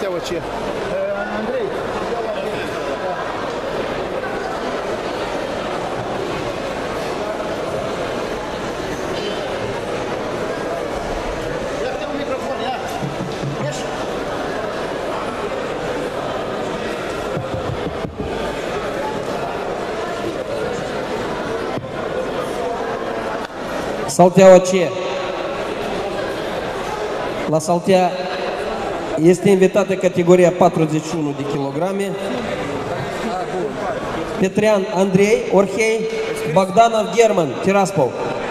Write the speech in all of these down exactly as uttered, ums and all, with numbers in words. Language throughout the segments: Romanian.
Salteaua-Ce. Andrei. Ia-te un microfon, ia. Ieși. Salteaua-Ce. La Saltea este invitată categoria patruzeci și unu de kilograme. Petrean Andrei, Orhei, Bogdanov German, Tiraspol.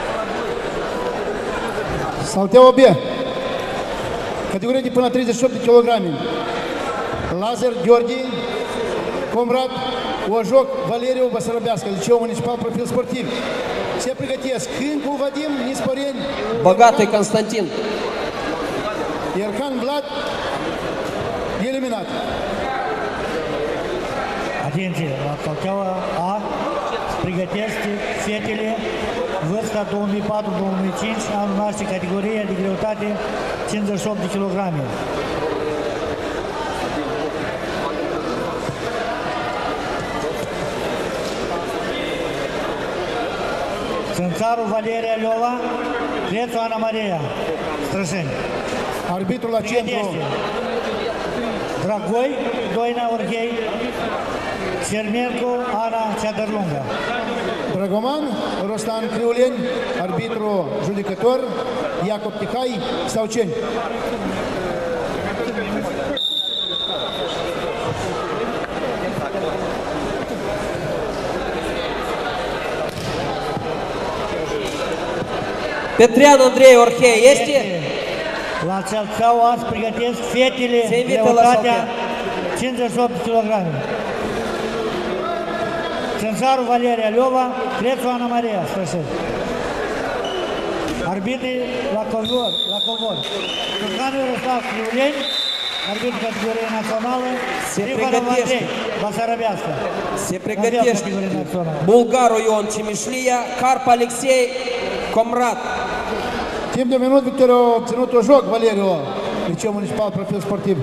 Salteaua B. Categoria de până la treizeci și opt de kilograme. Lazar Gheorghe, Comrad Ojoc Valeriu Basarabească, Liceu Municipal Profil Sportiv. Se pregătesc Hâncu Vadim, Nisporeni, Bogatый Constantin. Ercan Vlad, eliminat. Atenție, la Salteaua A se pregătește fetele vârsta două mii patru - două mii cinci, anul naște, categoria de greutate cincizeci și opt de kilograme. Țânțaru Valeria Leova, Crețu Ana Maria, Strășeni. Arbitrul la centru. Dragoi, Doina Orhei, Cermenco, Ana Ceadărlungă. Dragoman, Rostan Criuleni, arbitru judecător, Iacob Tihai, Stauceni. Petrean Andrei, Orhei, este? La Salteaua se pregătesc fetele, greutatea cincizeci și opt de kilograme. Țânțaru Valeria Leova, Crețu Ana Maria, Strășeni. Arbitrii la Covor, la Covor. Turcanu Răstav Criuleni, arbitru categorie națională, Trifanov Andrei, Basarabească. Se pregătește bulgarul Ion Cimișlia, Carp Alexei, Comrad. Timp de minut, victoria a obținut Ojoc Valeriu, Liceu Municipal Profil Sportiv.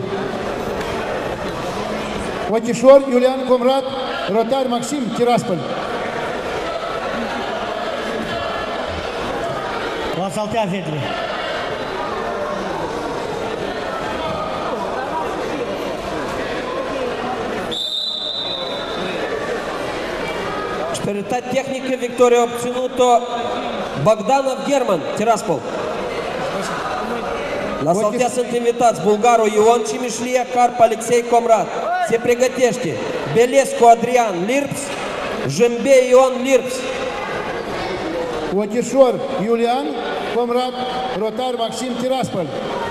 Ochișor Iulian Comrad, Rotar Maxim, Tiraspol. La Saltea fetele. Superioritate tehnică, victoria a obținut-o Bogdanov German, Tiraspol. La Saltea sunt invitați bulgarul Ion Cimișlia, Carp Alexei, Comrad. Se pregătește Belescu Adrian, Lirps, Jâmbe Ion, Lirps. Ochișor Iulian Comrad, Rotar Maxim, Tiraspol.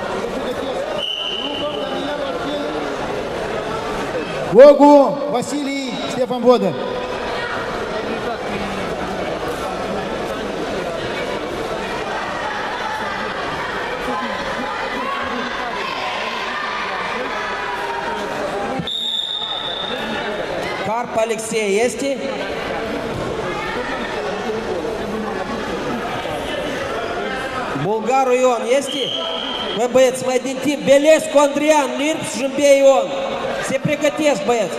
Ogu Vasilii Ștefan Vodă. Carp Alexei este? Bulgarul Ion este? Băi băieți, mai din timp, Belescu Andrian, Lirps, Jâmbe Ion. Se pregătesc băieți.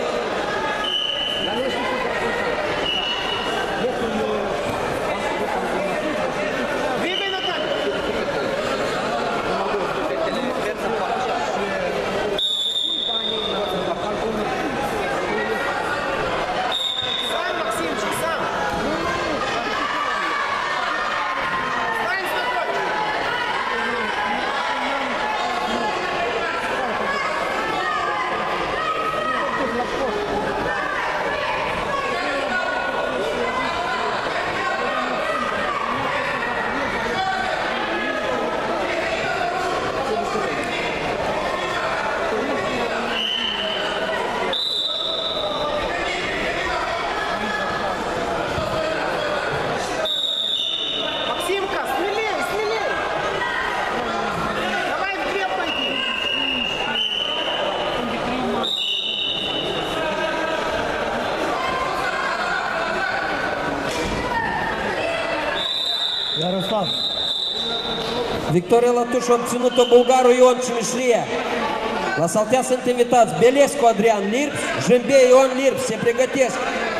Victoria la tuș a obținut-o bulgarul Ion Cimișlia. La saltea sunt invitați Belescu Adrian Lirps, Jâmbie Ion Lirps, se pregătesc.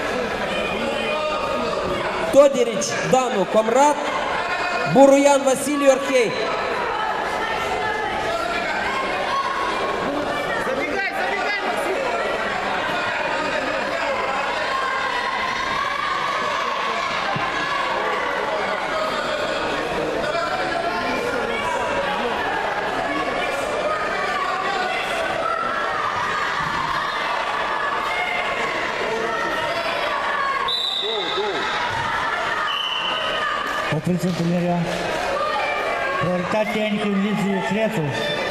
Toderici Danu Comrat, Buruian Vasile Orhei. Opriți întâlnirea. Prioritate tehnică în Lizie Crețu.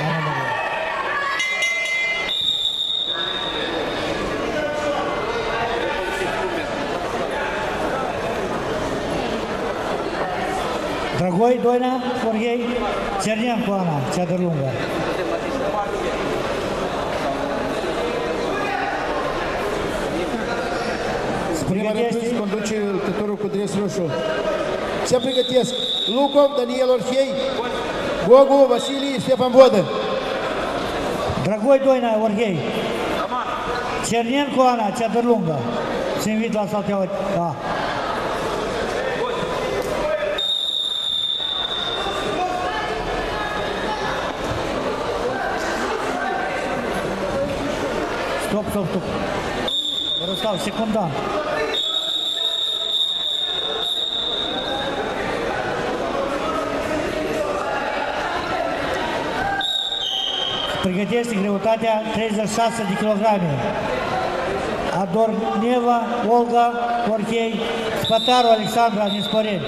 Dragoi Doina, Orhei, Cerneancu Ana, cea de lungă. Prima repriză conduce luptătorul cu dres roșu. Se pregătesc Lucov, Daniel Orhei, Gogu, Vasilie, Ștefan Vodă. Dragoi Doina, Orhei. Cerneancu Ana, cea de lungă. Se invit la salteaua A. Stop, stop, stop. Răstav, secundant. Pregătește greutatea treizeci și șase de kilograme. Adorneva Olga Orhei, Spătaru Alexandra Nisporeni.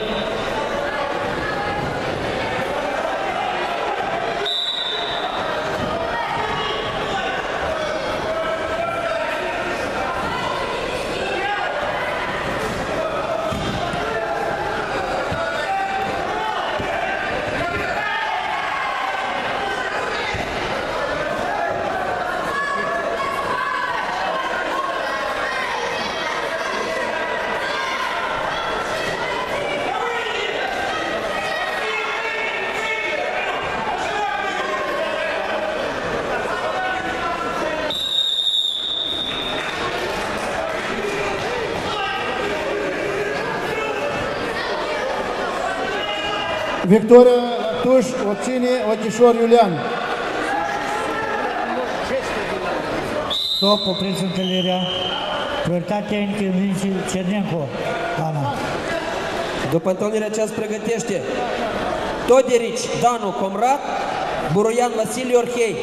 Victoria Tuș obține Ochișor Iulian. Stop, opriți întâlnirea. Prioritate tehnică în Lizie Cerneancu Ana. După întâlnirea aceea se pregătește Toderici Danu Comrat, Buruian Vasile Orhei.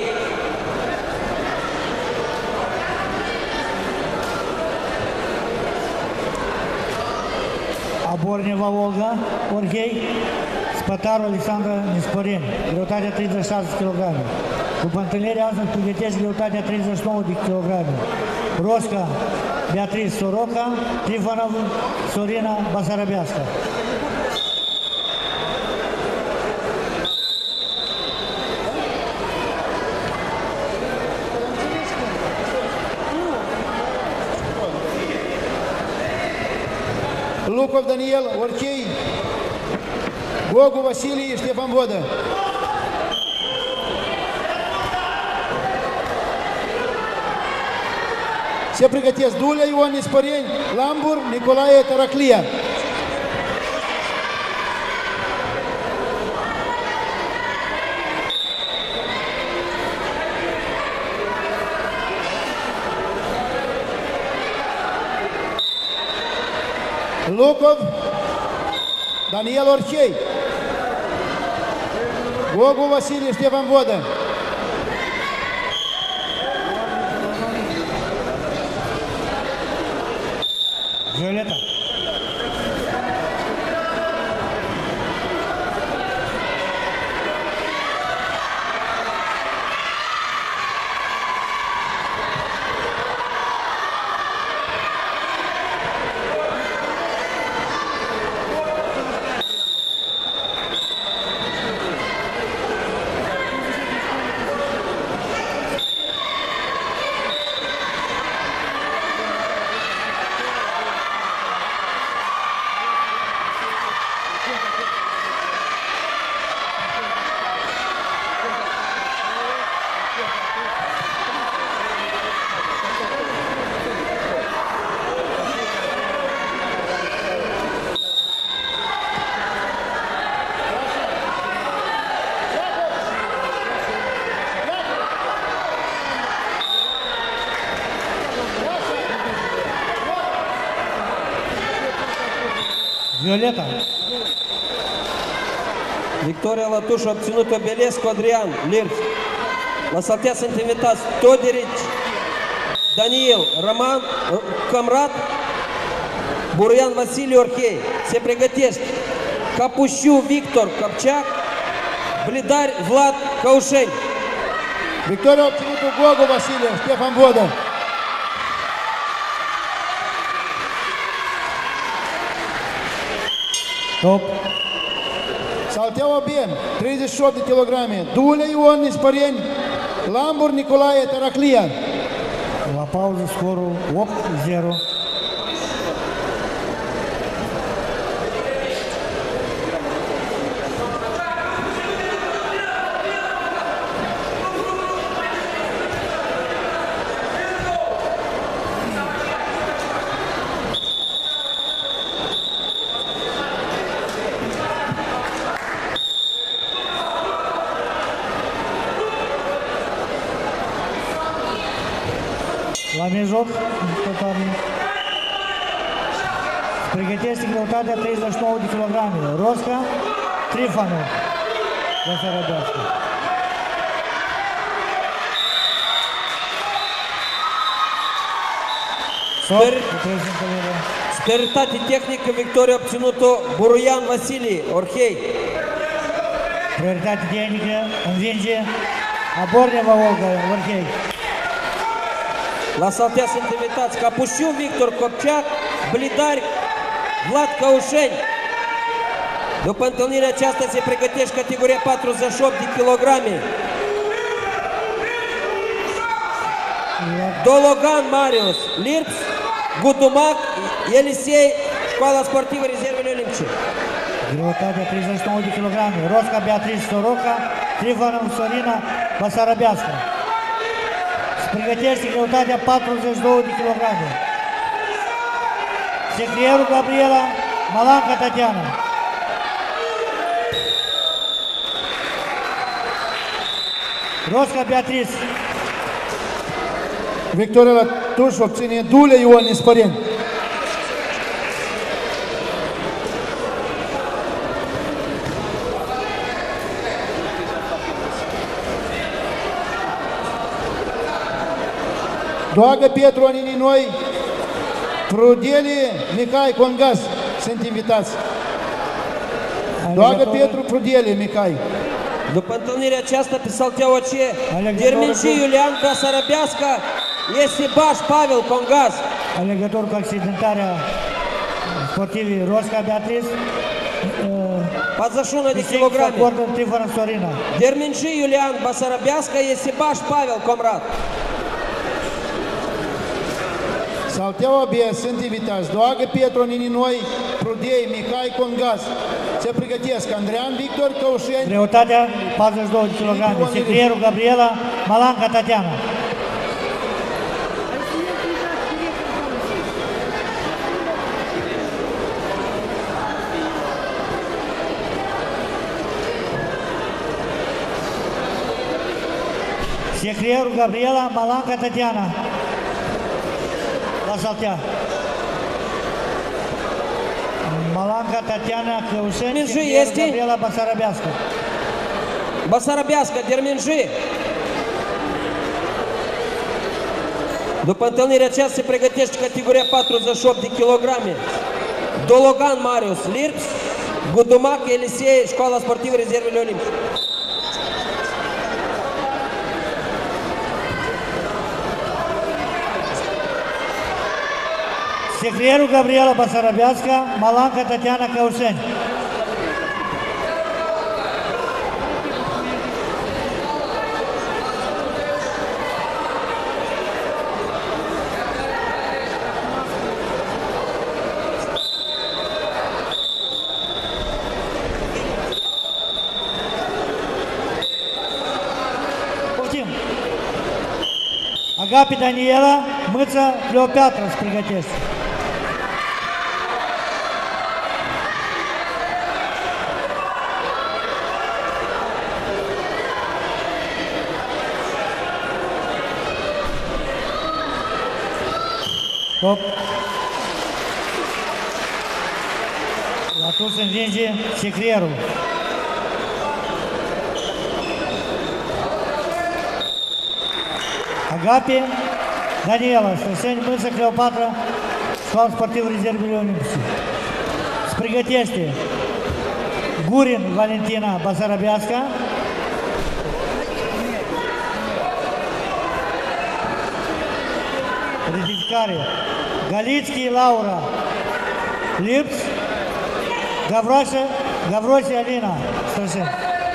Aborneva Olga Orhei, Spătaru Alexandra Nisporeni, greutatea treizeci și șase de kilograme. După întâlnirea asta îți pregătești greutatea treizeci și nouă de kilograme. Rosca Beatrice Soroca, Trifonov Sorina Basarabească. Lucov Daniel Orhei, Gogu Vasilie, Ștefan Vodă. Se pregătesc Dulea Ion Nisporeni, Lambur Nicolae Taraclia. Lucov Daniel Orhei, Gogu Vasilie, Ștefan Vodă. Violeta. Violeta. Victoria la tuș obținută Belescu Adrian, Lirbs. La saltea sunt invitați Toderici Daniel, Roman Comrat, Buruian Vasile Orhei. Se pregătește Capușiu Victor Copceac, Blidari Vlad Caușeni. Victoria obținută Gogo Vasile, Ștefan Vodă. Top. Salteaua B, treizeci și opt de kilograme, Dule Ion Nispăreni, Lambur Nicolae Taraclia. La pauză scorul opt zero. La mijloc, total, pregătește greutatea treizeci și nouă de kilograme. Rosca Trifanov, de Sărăbească. Sper... Speritate tehnică, victoria obținută Buruian Vasile Orhei. Prioritate tehnică, învinge Aborneva Olga Orhei. La saltea sunt invitați Capușiu Victor Copceac, Blidari Vlad Caușeni. După întâlnirea aceasta se pregătește categoria patruzeci și opt de kilograme. Dologan Marius, Lirbs, Gudumac, Elisei, Școala Sportivă Rezervele Olimpice. Greutatea treizeci și nouă de kilograme. Rosca Beatrice Soroca, Trifanov Sorina, Basarabească. Pregătește greutatea patruzeci și două de kilograme. Secrierul Gabriela, Malanca Tatiana. Rosca Beatrice. Victoria la tuș obține Dule Ion Nispăreni. Doagă Pietru Anini Noi, Prudeli Micai Congas sunt invitați. Doagă Pietru Prudeli Micai. După întâlnirea aceasta pe salteaua C, Derminci Iulian Basarabească, este Baș Pavel Congas. În legătură cu accidentarea sportivii Rosca Beatrice, patruzeci și unu de kilograme. Sorina. Derminci Iulian Basarabească, este Baș Pavel Comrat. Salteaua B sunt invitați Doagă Pietru Anini Noi, Prudei Micai Congas. Se pregătesc Andrean Victor Caușeni. Greutatea patruzeci și două de kilograme. Secrierul Gabriela, Malanca Tatiana. Secrierul Gabriela, Malanca Tatiana. La saltea. Malanca Tatiana Căușeni, Secrierul Gabriela Basarabească. Basarabească, Derminji. După întâlnirea aceasta se pregătește categoria patruzeci și opt de kilograme. Dologan Marius, Lirbs, Gudumac Elisei, Școala Sportivă Rezervele Olimpice. Secrierul Gabriela Basarabească, Malanca Tatiana Căușeni. Poftim. Agapi Daniela, Mâța Cleopatra se pregătește. Top. La Atunci se învinge Secrierul. Agape Daniela, Stăseni Mânță Cleopatra, Școala Sportivă Rezervele Olimpice. Se pregătește Gurin Valentina, Basarabeasca. Ridicare Galițchi Laura, Lips, Gavroșă, Gavroșe Alina, Stăseni.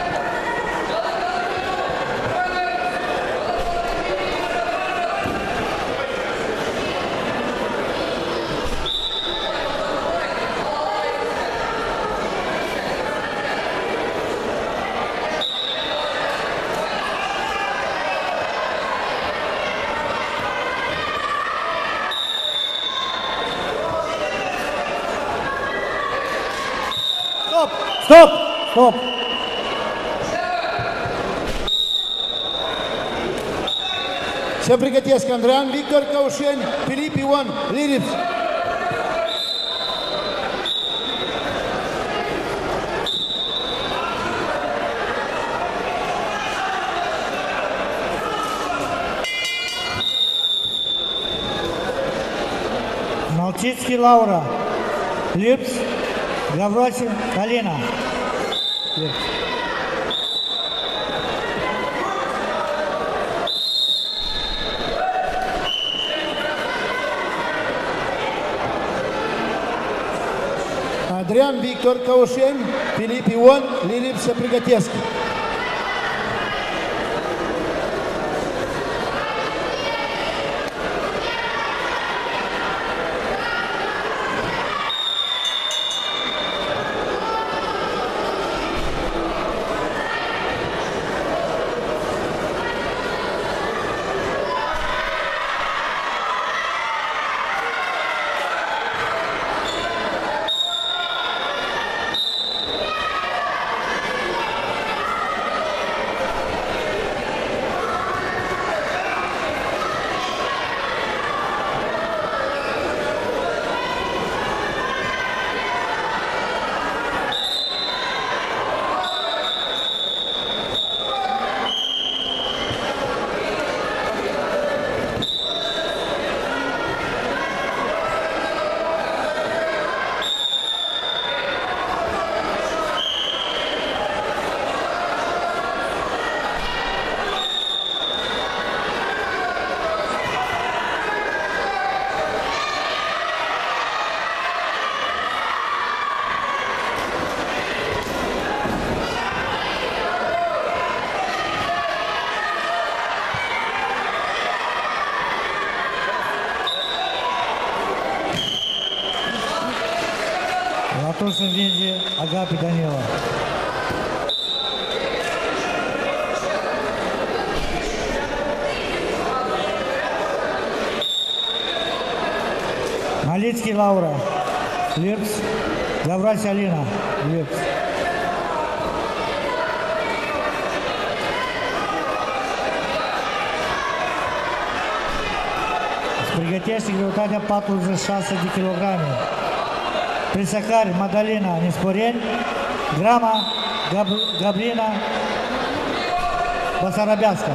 Stop! Stop! Se pregătesc Andrean Victor Caușeni, Filip Ion Lirips. Malcitski Laura, Lips, Gavroche Alina. Lips. Adrian Victor Caușeni, Filip Ion Lirips se pregătesc. Atunci se învinge Agape Daniela. Malitski Laura, Lips, Gavroche Alina, Lips. Se pregătește greutatea patruzeci și șase de kilograme. Prisacari Madalina Nisporeni, Grama Gab Gabriela Basarabeasca.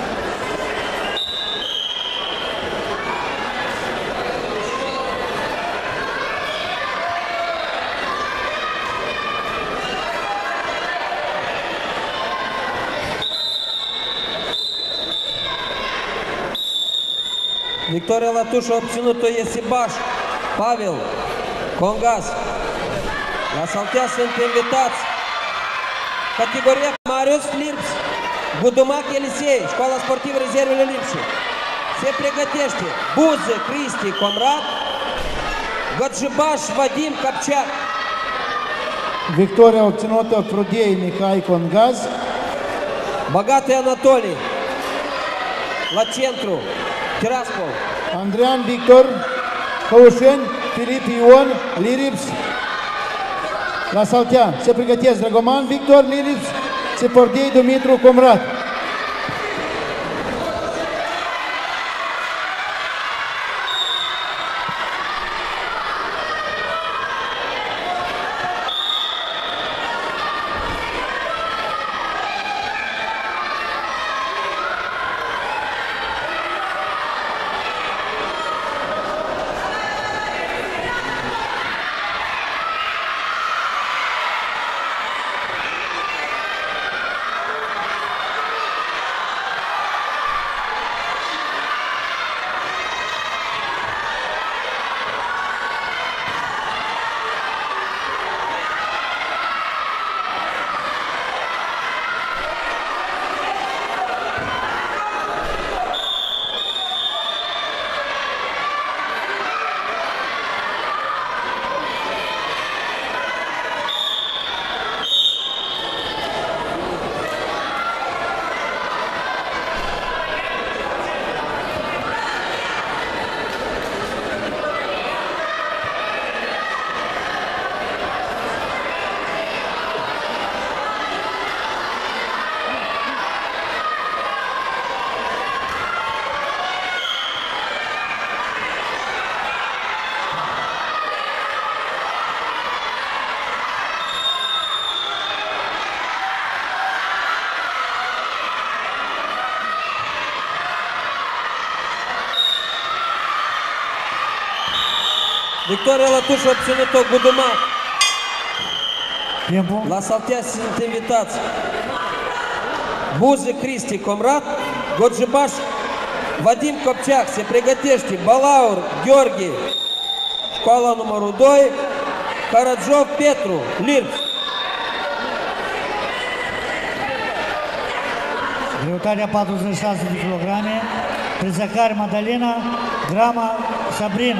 Victoria la tușă obținută este Baș, Pavel, Congas. La saltea sunt invitați categoria Marius Lips, Gudumac Elisei, Școala Sportivă Rezervele Lipșe. Se pregătește Buză Cristi Comrat, Gătjibaș Vadim Capceac. Victoria obținută Prudei Mihai Congaz, Băgate Anatolii, la centru, Tiraspol. Andrean Victor Caușeni, Filip Ion Lirips. La saltea se pregătesc Dragoman Victor Lirips, Țipordei Dumitru Comrat. Victoria Lătuș a obținut-o Gudumac. Timpul. La saltea sunt invitați Buză Cristi Comrat, Goджибаш Vadim Copceac. Se pregătește Balaur Gheorghe, școala numărul doi, Karadzhov Petru, Lirbs. Greutatea patruzeci și șase de kilograme, Trezăcari Madalina, Grama Sabrina.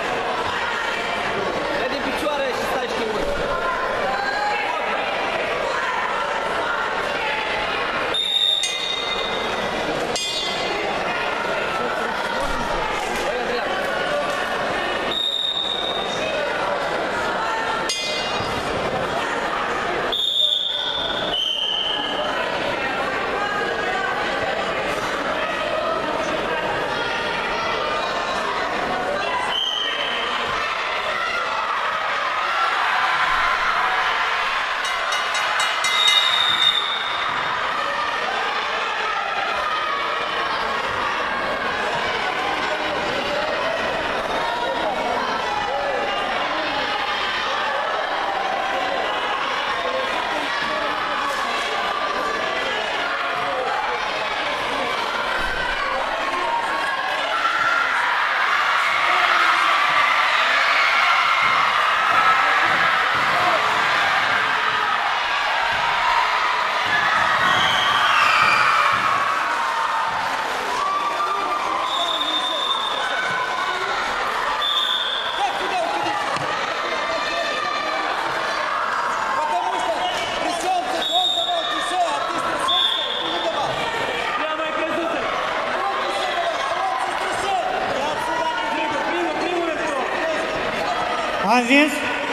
A învins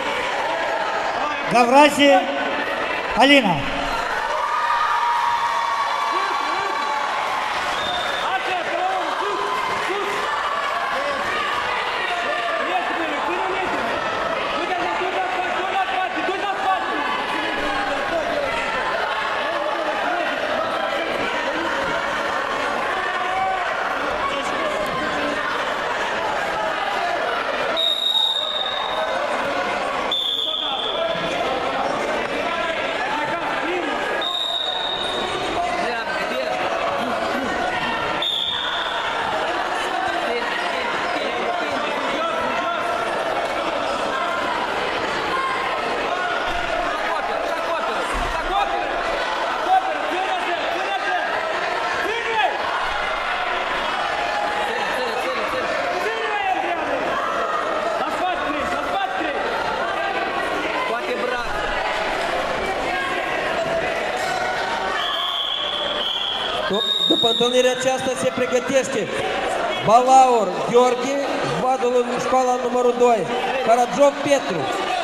Gavrache Alina. După întâlnirea aceasta se pregătește Balaur Gheorghe, vadul în școala numărul doi, Karadzhov Petru.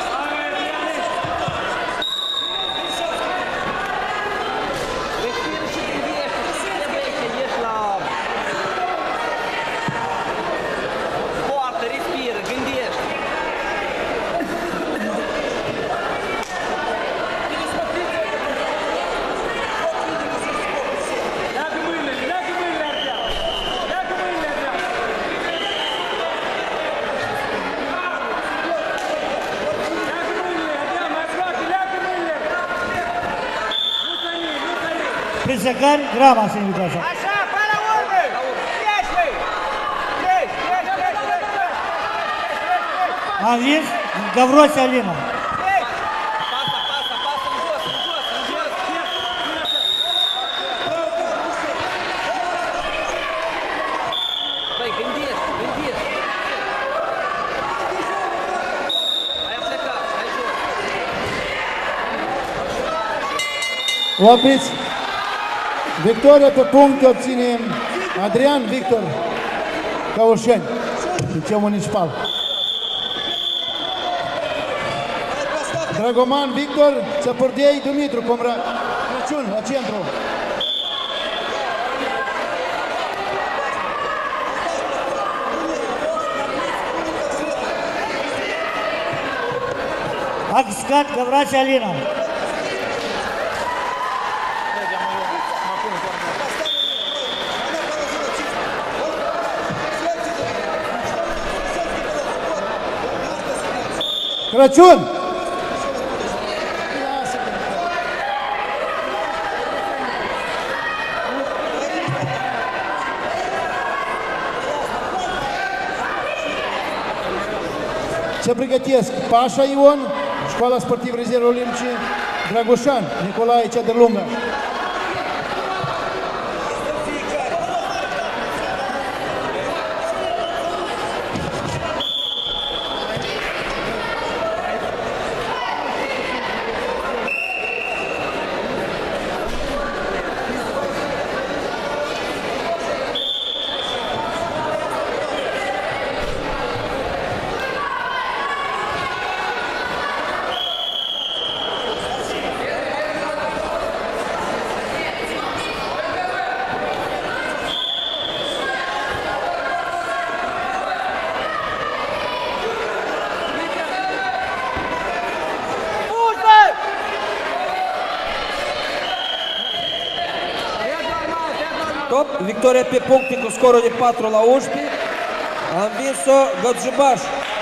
Trezăcari Grama se invitează. Așa, până la urmă! Treci, băi! Treci, treci, treci, treci, treci! A învins Gavroche Alina. Treci! Pasa, pasa, pasa, în jos, în jos, în jos! Băi, gândești, gândești! Hai a plecat, hai jos! Opriți! Victoria pe puncte obține Adrian Victor Caușeni, liceu municipal. Dragoman Victor Țăpârdei Dumitru, Comra Crăciun, la centru. Axcat Gavrache Alina. Crăciun! Se pregătesc Pașa Ion, Școala Sportivă Rezervă Olimpice, Dragoșan Nicolae, cea de lungă. Top, victoria pe puncte cu scorul de patru la unsprezece. A învins-o Gădjubaș.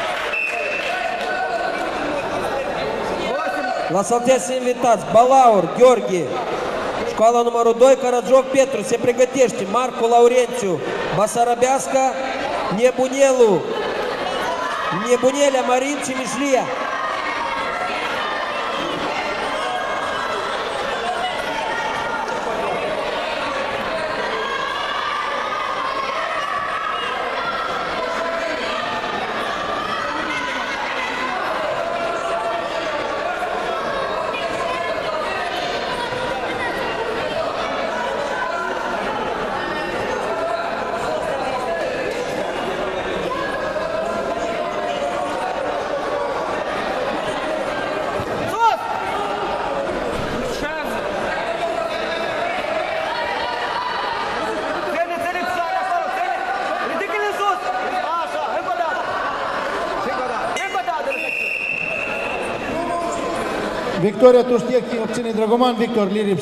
La saltează invitați Balaur, Gheorghe, școala numărul doi, Caragiov Petru, se pregătește Marcu Laurențiu, Basarabeasca, Nebunelu, Nebunelea Marin și Mișlia. Victoria Tuștechi obține Dragoman Victor Lirips.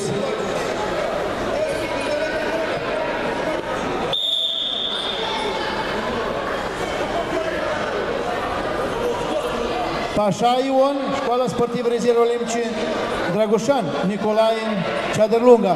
Pașa Ion, Școala Sportivă Rezervă Olimpice, Dragoșan Nicolae, Ceadăr Lunga.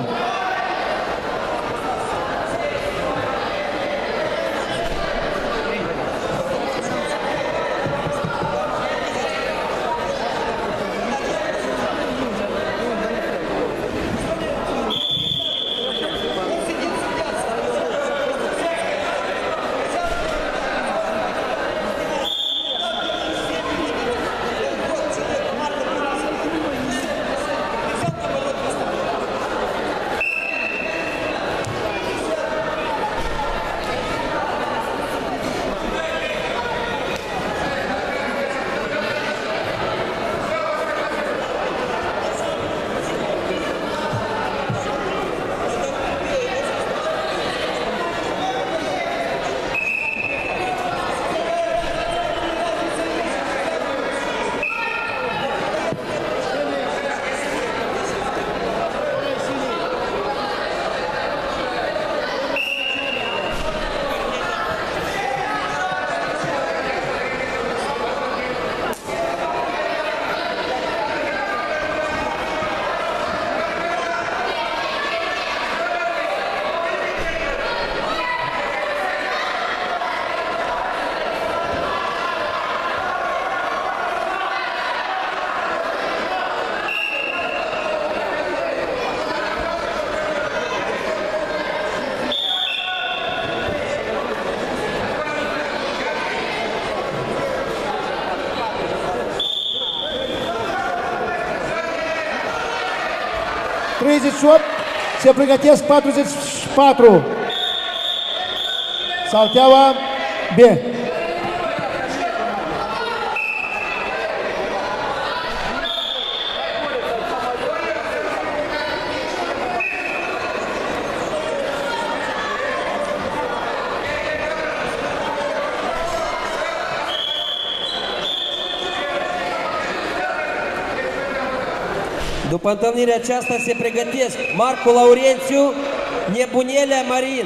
treizeci și opt, se pregătesc patruzeci și patru. Salteaua B. După întâlnirea aceasta se pregătesc Marcu Laurențiu, Nebunelea Marin.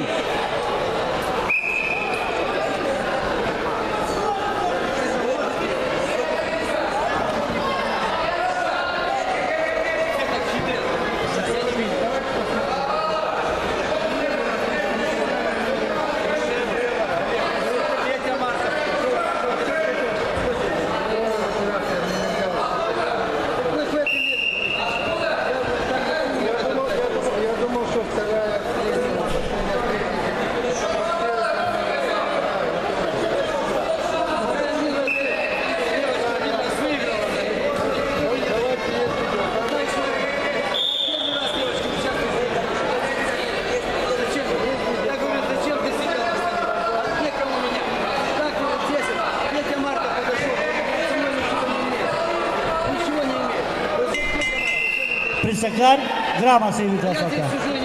Prisăcari, Grama se invită la saltea.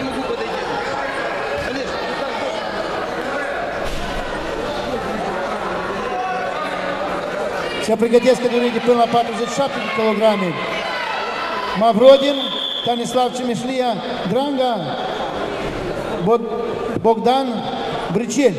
Se pregătesc categorii de până la patruzeci și șapte de kilograme. Mavrodin, Stanislav Cimeșlia, Dranga, Bogdan Bricel.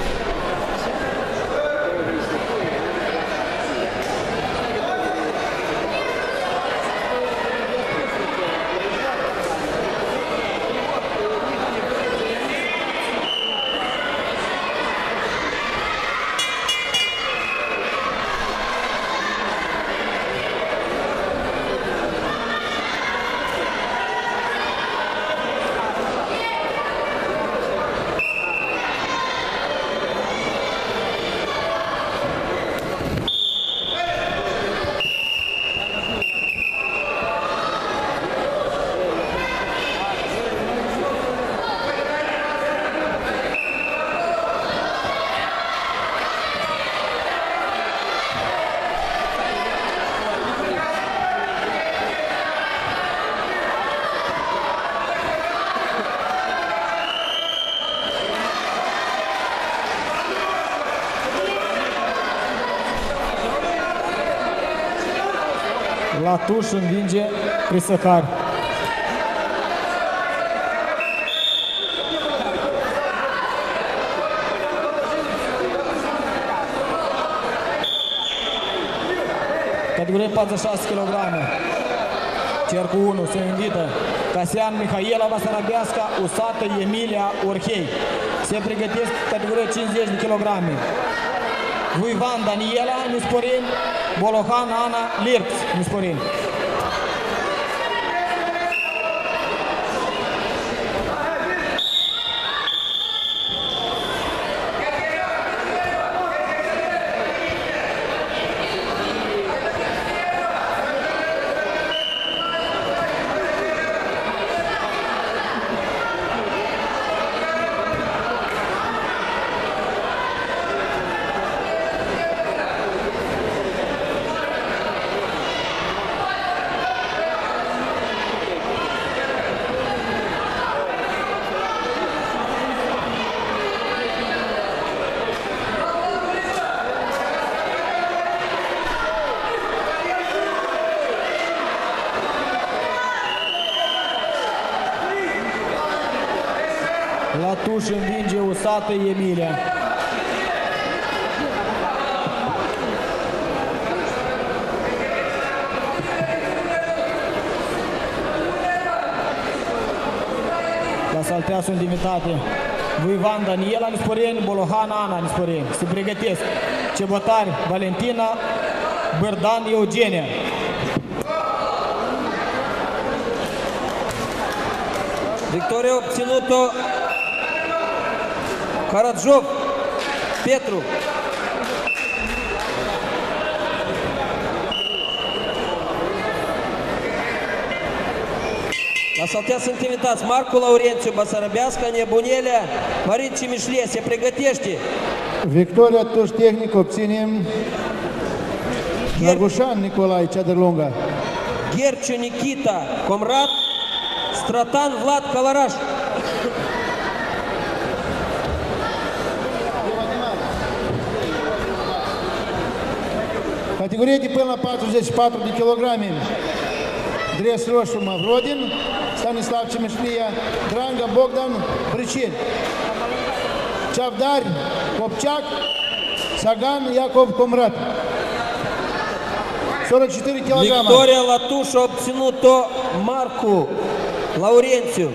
Latuș învinge Prisăcar. Categorie patruzeci și șase kilograme. Cercul unu se invită Casian Mihaela Basarabeasca, Usată Emilia Orhei. Se pregătesc categorie cincizeci de kilograme. Vuivan Daniela Nisporin, Bolohan Ana Lirps Nisporin. Latuș învinge Usată Emilia. La saltea sunt invitate Vuivan Daniela Nisporeni, Bolohan Ana Nisporeni. Se pregătesc Cebotari Valentina, Bărdan Eugenia. Victoria obținută Karadjov Petru. La saltea sunt invitați Marcu Laurențiu, Basarabeasca, Nebunelia, Marin Cimișlie. Se pregătește. Victoria tuș tehnic obținem Dragușan Nicolae, Ceadărlunga. Gherciu Nikita Comrat, Stratan Vlad Călăraș. Categorie de până la patruzeci și patru de kilograme. Dres roșu Mavrodin, Stanislav Cimeșlia, Dranga Bogdan Bricel. Ceavdari Copceac, Sagan Iacov Comrat. сорок четыре kilograme. Victoria Latuș a obținut-o Marcu Laurențiu.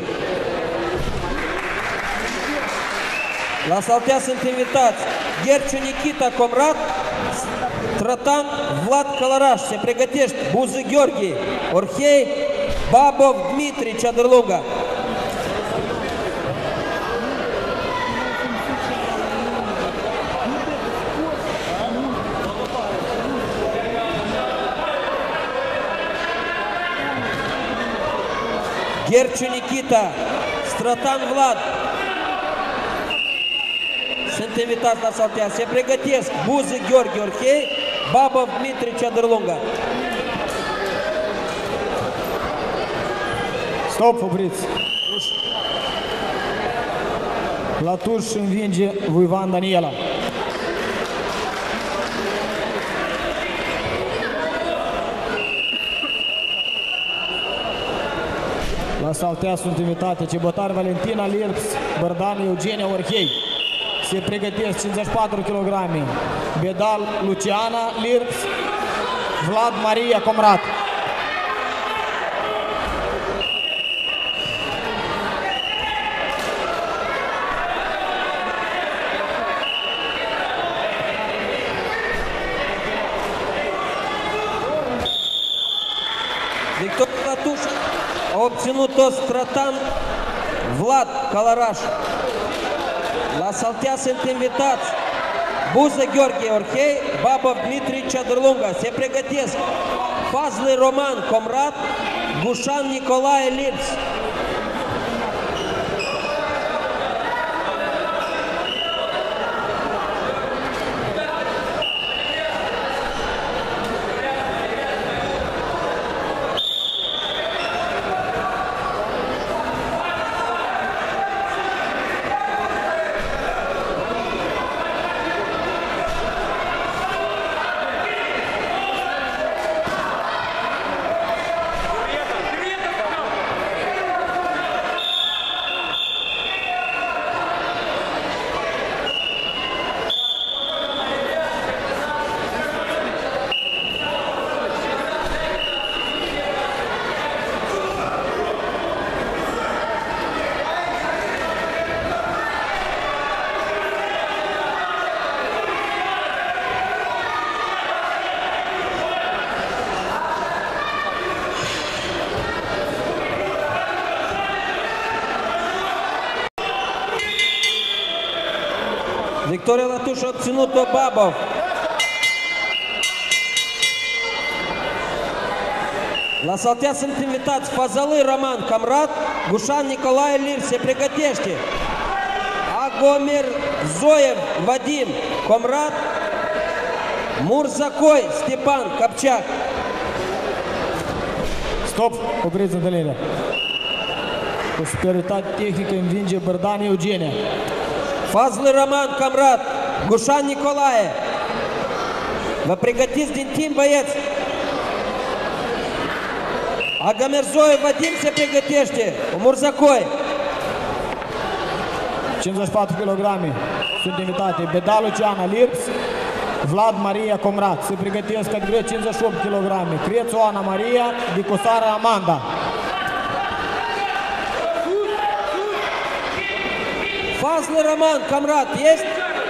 La saltea sunt invitați Gherciu Nikita Comrat, Stratan Vlad Călăraș. Se pregătește Buză Gheorghe Orhei, Babov Dmitri Ceadărlunga. Gherciu Nikita, Stratan Vlad sunt invitați la saltea. Se pregătesc Buză Gheorghe Orhei, Babov Dmitri Ceadărlunga. Stop, opriți. La tuș învinge Voivan Daniela. La saltea sunt invitate Cebătar Valentina Lirps, Bărdani Eugenia Orhei. Se pregătesc cincizeci și patru kilograme. Bedal Luciana Lirps, Vlad Maria Comrat. Victoria la tuș a obținut-o Stratan Vlad Calaraș. La saltea sunt invitați Buză Gheorghe Orhei, Babă Dmitri Ceadrlunga. Se pregătesc Fazli Roman Comrat, Gușan Nicolae Lirps. Victoria la tuș a obținut-o Babov. La saltea sunt invitați Fazalui Roman Camrat, Gușan Nicolae Lirps. Se pregătește Agomir Zoev Vadim Comrat, Murzakoi Stepan Capceac. Stop, opriți întâlnirea. Cu superioritate tehnică învinge Bărdani Eugenia. Fazli Roman Camrat, Gușan Nicolae. Vă pregătiți din timp, băieți. Agamerzoe Vadim se pregătește cu Murzakoi. cincizeci și patru kilograme sunt invitate Bedal Luciana Lirps, Vlad Maria Comrat. Se pregătesc categoria cincizeci și opt kilograme Crețu Ana Maria, Dicosara Amanda. Fazli Roman Camrat este?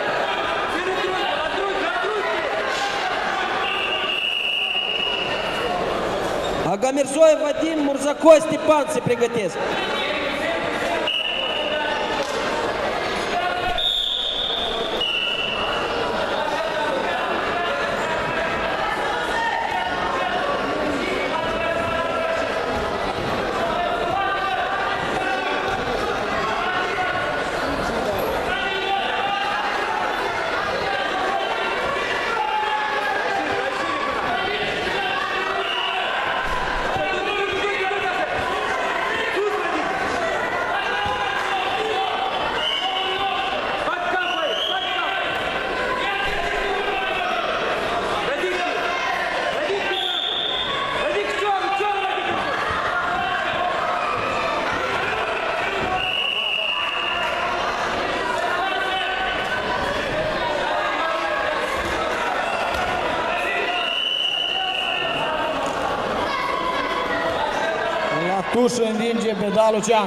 Agamerzoe Vadim, Murzakoi Stepan se pregătesc. Tuș învinge Bedal Luciana.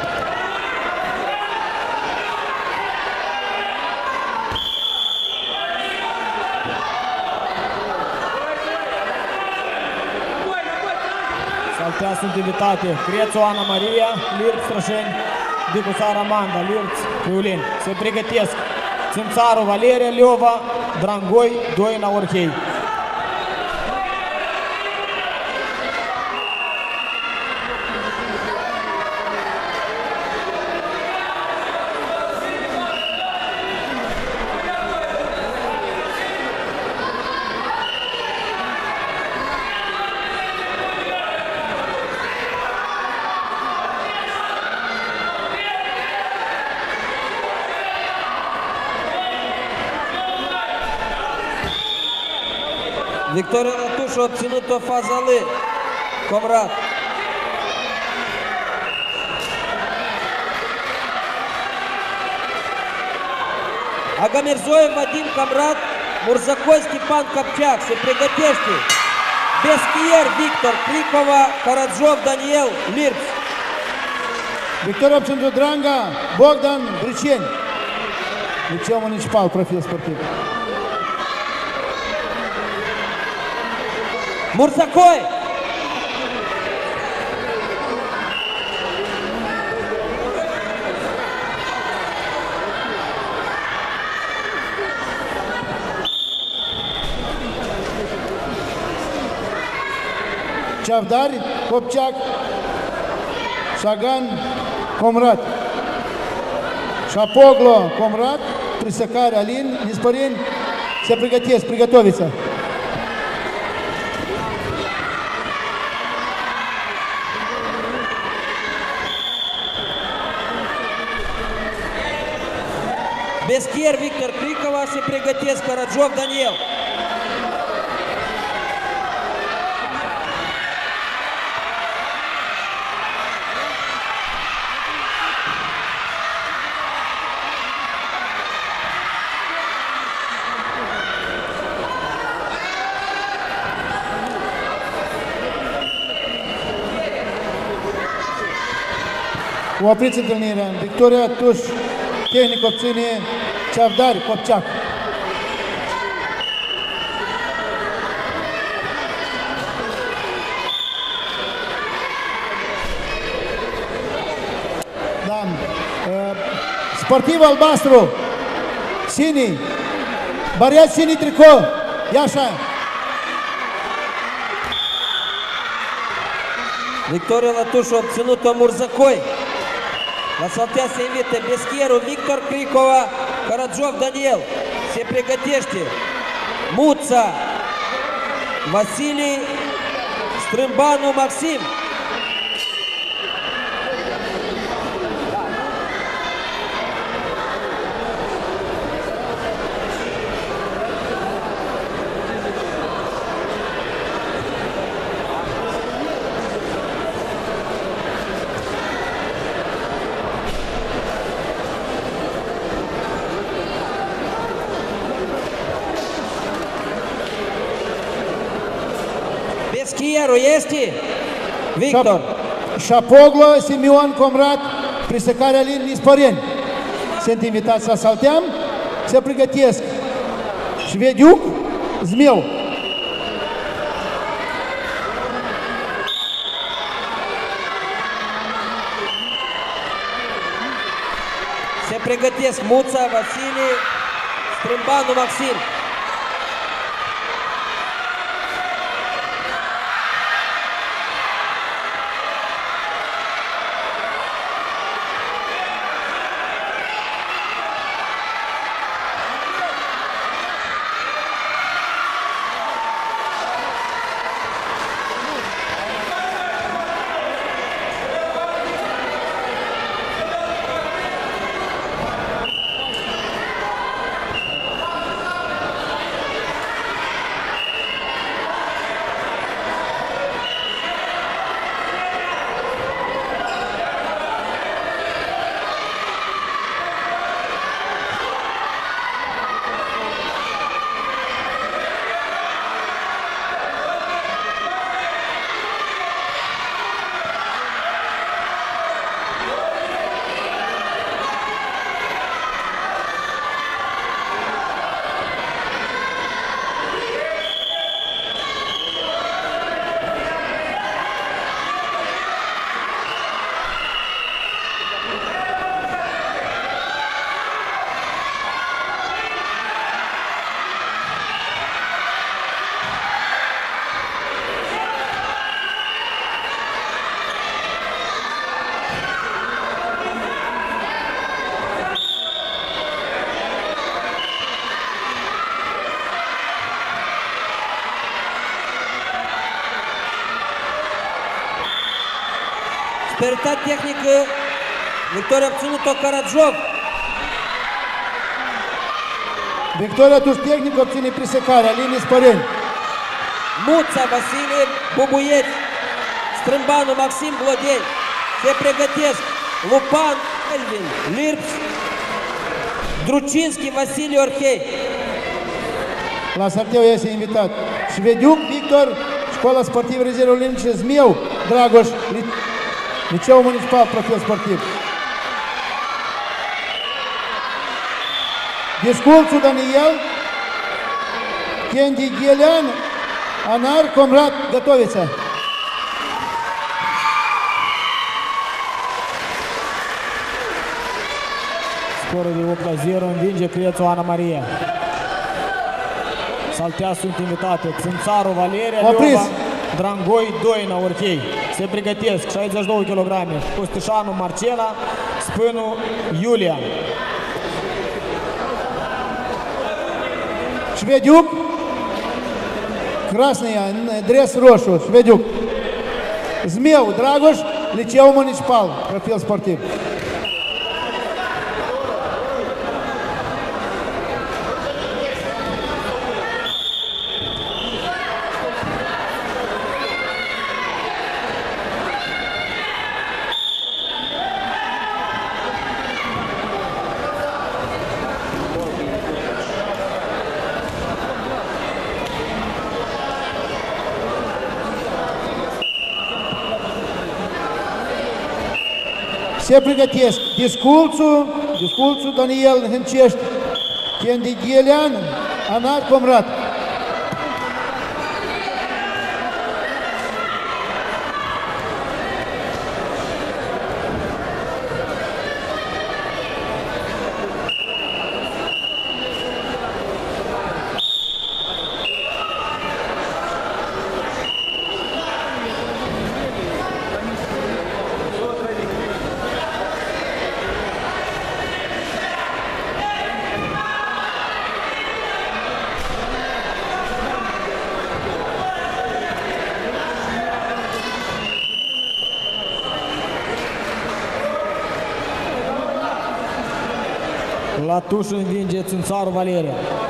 Saltea sunt invitate Crețu Ana Maria, Lirps Strășeni, Dicosara Amanda, Lirps Priulin. Se pregătesc Țimțaru Valeria Leova, Drangoi Doina Orhei. Victoria Lătuș a obținut o fază L. Comrat. Agamirzoev Vadim Comrat, Murzakoi Stepan Kopchak. Se pregătește Beschier Victor, Krikova, Karadjov Daniel, Lirps. Victoria obținută Dranga Bogdan Briceni. Liceu Municipal, profil sportiv. Murzakoi. Chavdar Kopchak, Shagan Comrat, Shapoglo Comrat, Prisăcare Alin, Nisporeni se pregătesc, pregătoviță. Beschier Victor, Krikova, se pregătesc Karadjov Daniel. Opriți întâlnirea. Victoria Tuș, tehnic obține Chavdar Kopchak. Da. Sportiv albastru, Sini, bariat Sini tricou, ia așa. Victoria Lătuș a obținut-o Murzakoi. La saltea se invită Beschieru Victor, Krikova, Karadjov Daniel. Se pregătește Muța Vasili, Strâmbanu Maxim. Beschieru este Victor. Shapoglo, Simeon Comrat, Prisăcare Alin, Nisporeni. Sunt invitați la salteam, se pregătesc Șvediuc, Zmeu. Se pregătesc Muța Vasile, Strâmbanu Maxim. Superioritate tehnică, victoria obținută Karadjov. Victoria Tuș, tehnic obține Prisăcare Alin, Nisporeni. Muța Vasilie Bubuieț, Strâmbanu Maxim Glodeni. Se pregătesc Lupan Elvin Lirps, Drucinski Vasilie Orhei. La sarteu este invitat Șvediuc Victor, Școala Sportivă Rezervă Olimpice Zmieu Dragoș, Liceu Municipal Profil Sportiv. Disculțu Daniel, Kendi Ghelean, Anar Comrat Gătovița. Scorul de opt la zero, învinge Crețu Ana Maria. Saltea sunt invitate Țânțaru Valeria, Leova, Drangoi Doina Orhei. Se pregătesc șaizeci și două kilograme, Costișanu Marcela, Spânu Iulia. Șvediuc, Красная, dres roșu, Șvediuc. Zmieu Dragoș, Liceu Municipal, Profil Sportiv. Se pregătesc Disculțu, Disculțu Daniel Hâncești, Kendi Ghelean, Anar Comrat. La tuș învinge Țânțaru Valeria.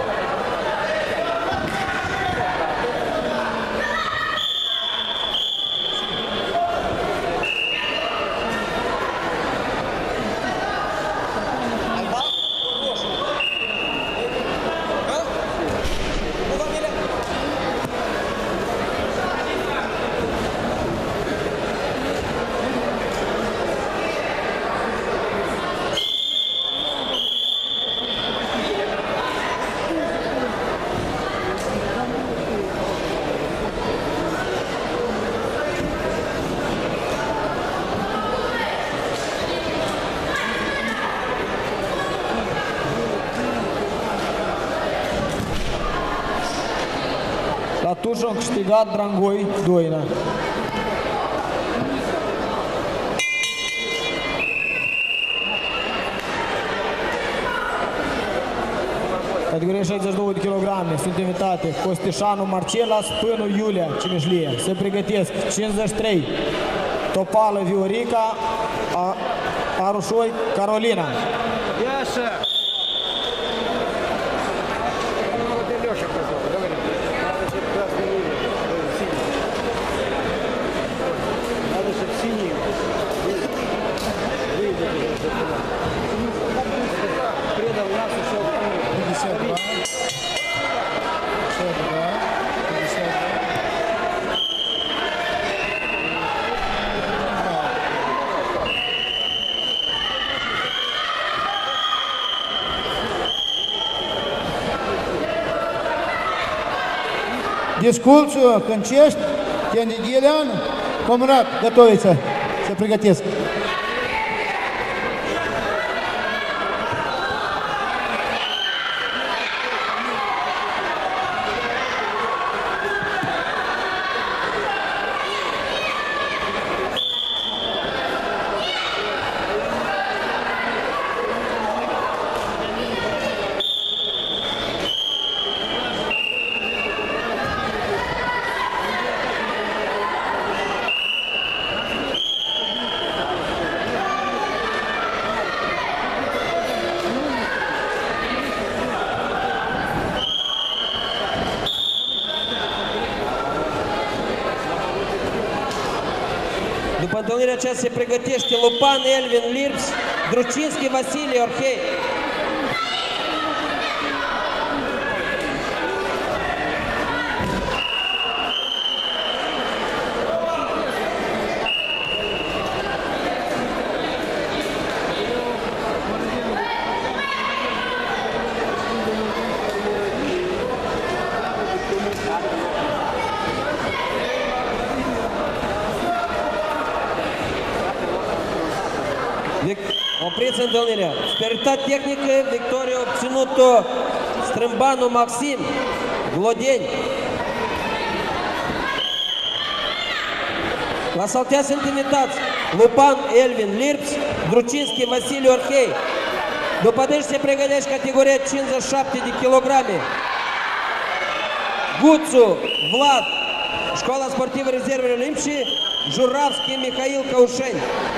La tușă a câștigat Drangoi Doina. Categoria șaizeci și două de kilograme sunt invitate Costișanu Marcela, Spânu Iulia Cimeșlie. Se pregătesc cincizeci și trei Topală Viorica, Arușoi Carolina. Disculțu Hâncești, Kendi Ghelean, Comrat Gătovița. Se pregătesc. întâlnirea aceasta se pregătește Lupan Elvin Lirbs, Drucinski Vasilie Orhei. Opriți întâlnirea. Superioritate tehnică, victorie obținută Strâmbanu Maxim, Glodeni. La saltea sunt invitați Lupan Elvin Lirbs, Drucinski Vasilie Orhei. După deci se pregătește categoria cincizeci și șapte de kilograme. Guțu Vlad, Școala Sportivă Rezervele Olimpice, Juravski Mihail Caușeni.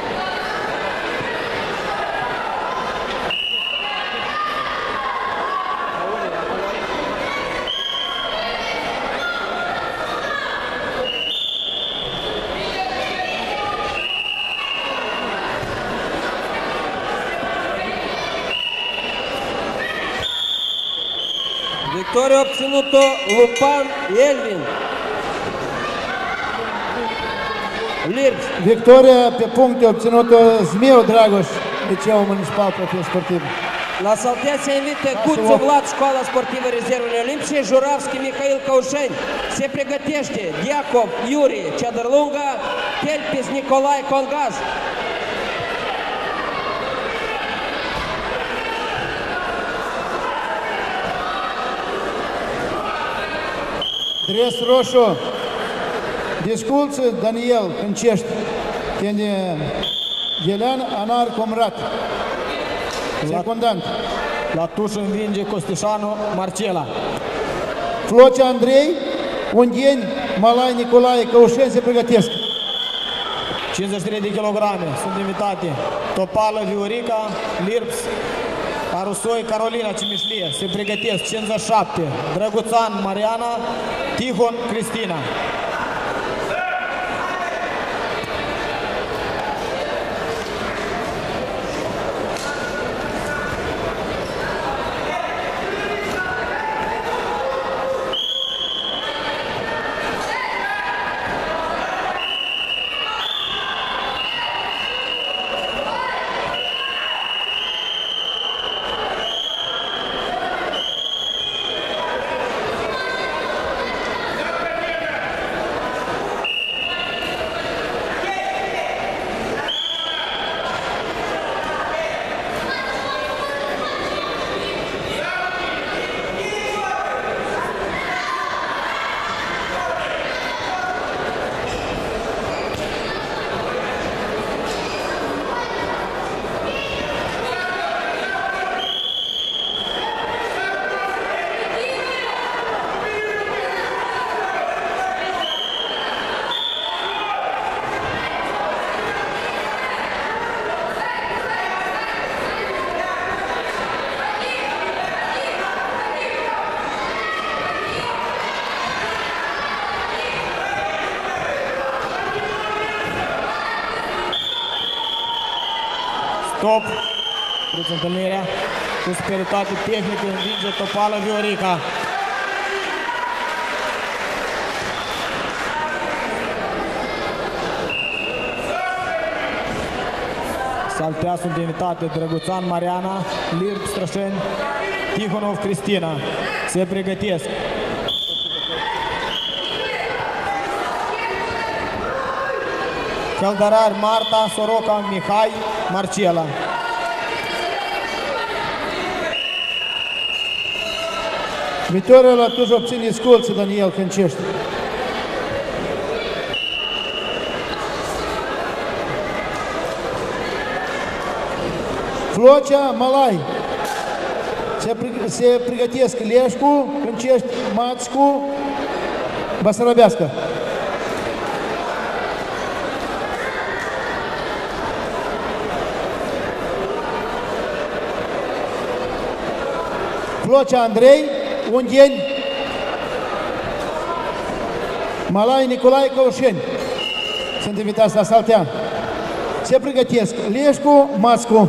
Victoria obținută Lupan Elvin Lirbs. Victoria pe puncte obținută Zmeu Dragoș, Liceul Municipal Profil Sportiv. La saltea se invită Guțu Vlad, Școala Sportivă Rezervele Olimpice, Juravski Mihail Caușeni. Se pregătește Diacov Iuri Ceadărlunga, Telpis Nicolae Congaz. Dres roșu, Disculță Daniel Câncești, tine Ghelean Anar Comrat, secundant. La tușă învinge Costișanu Marcela. Flocea Andrei, Ungheni, Malai Nicolae Căușeni se pregătesc. cincizeci și trei de kilograme sunt invitate Topală Viorica, Lirbs, Arusoi Carolina Cimișlie. Se pregătesc cincizeci și șapte Drăguțan Mariana, Tihon Cristina. Stop. Vreți întâlnirea cu superioritate tehnică învinge Topală Viorica. Saltea sunt invitate Drăguțan Mariana, Lirb Strășeni, Tihonov Cristina. Se pregătesc. Căldarar Marta, Soroca Mihai, Marcela. Victoria la tuș obține Sculță Daniel Câncești. Flocea Malai. Se, prig se pregătesc Leșcu, Câncești, Mațcu, Basarabească. Flocea Andrei, Ungheni, Malai Nicolae Căușeni. Sunt invitați la saltea. Se pregătesc Leșcu, Mascu.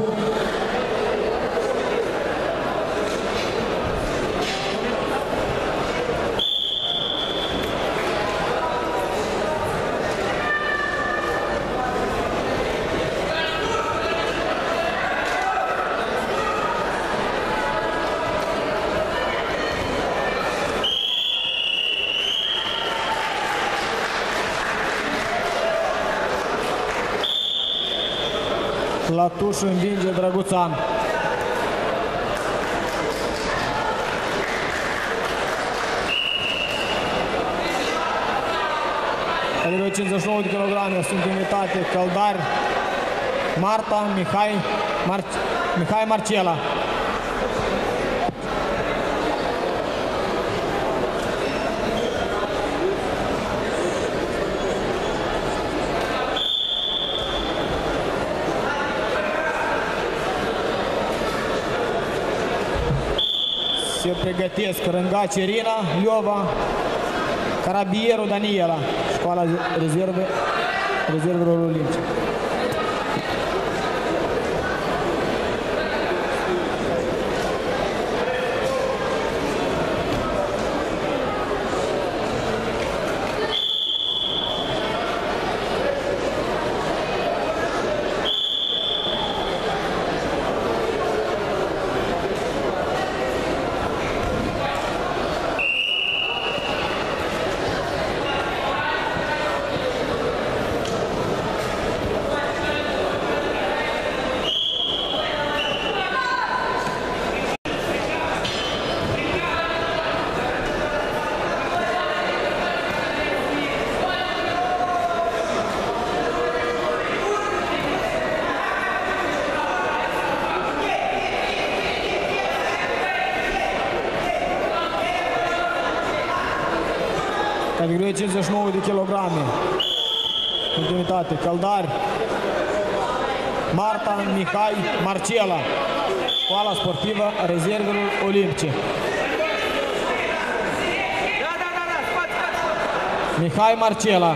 Latuș învinge Drăguțan. Categoria cincizeci și nouă de kilograme sunt invitate Căldar, Marta, Mihai, Mar Mihai Marcela. Se pregătesc Rângaci Irina, Liova, Carabierul Daniela, școala rezervă, rezervelor olimpice. Categoria cincizeci și nouă de kilograme. Continuitate Căldar, Marta, Mihai, Marcela, școala sportivă rezervelor olimpice. Da, da, da, da, spate, spate, spate. Mihai Marcela.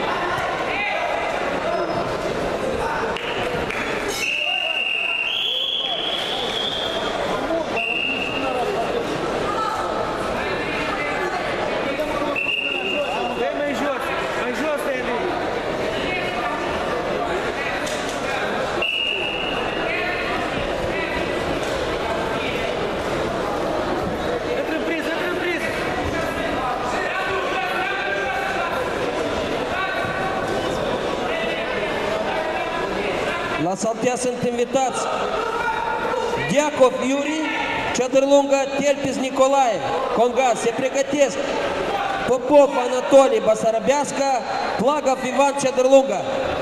La saltea sunt invitați Diacov Iuri, Ceadărlungă, Telpis Nicolae, Congas, se pregătesc Popov Anatolii, Basarabeasca, Plagov Ivan, Ceadărlungă.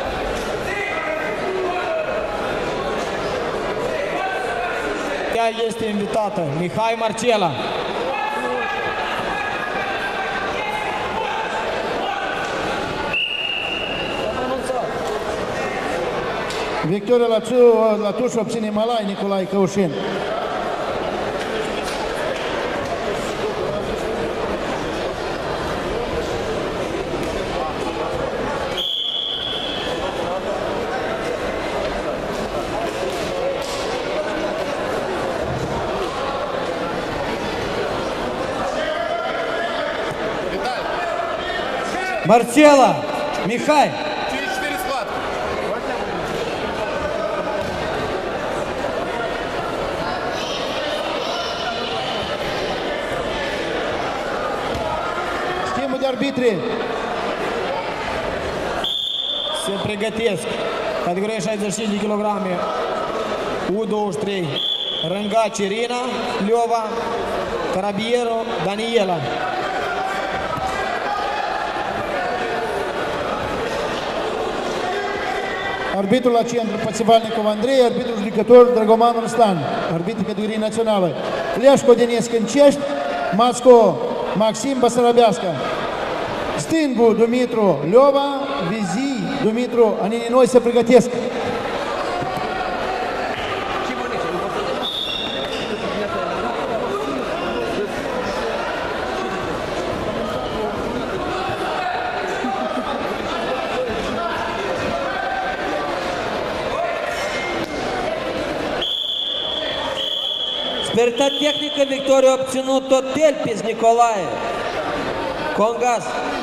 Ea este invitată Mihai Marcela. Victoria Latuș obține Malai Nicolae Căușin. Marcela, Mihai. Schimbul de arbitri. Se pregătesc categoria șaizeci și cinci de kilograme U douăzeci și trei Rângaci Irina, Liova, Carabierul Daniela. Arbitrul la centru Pățivalnicov Andrei, arbitrul judecător Drăgoman Ruslan, arbitru categorie națională. Leașco Denis Câncești, Mațco Maxim Basarabeasca. Stângu Dumitru Liova, Vizii Dumitru Anininoi se pregătesc. Спиртотехника Виктория обтянут от Тельпис Николая. Конгас.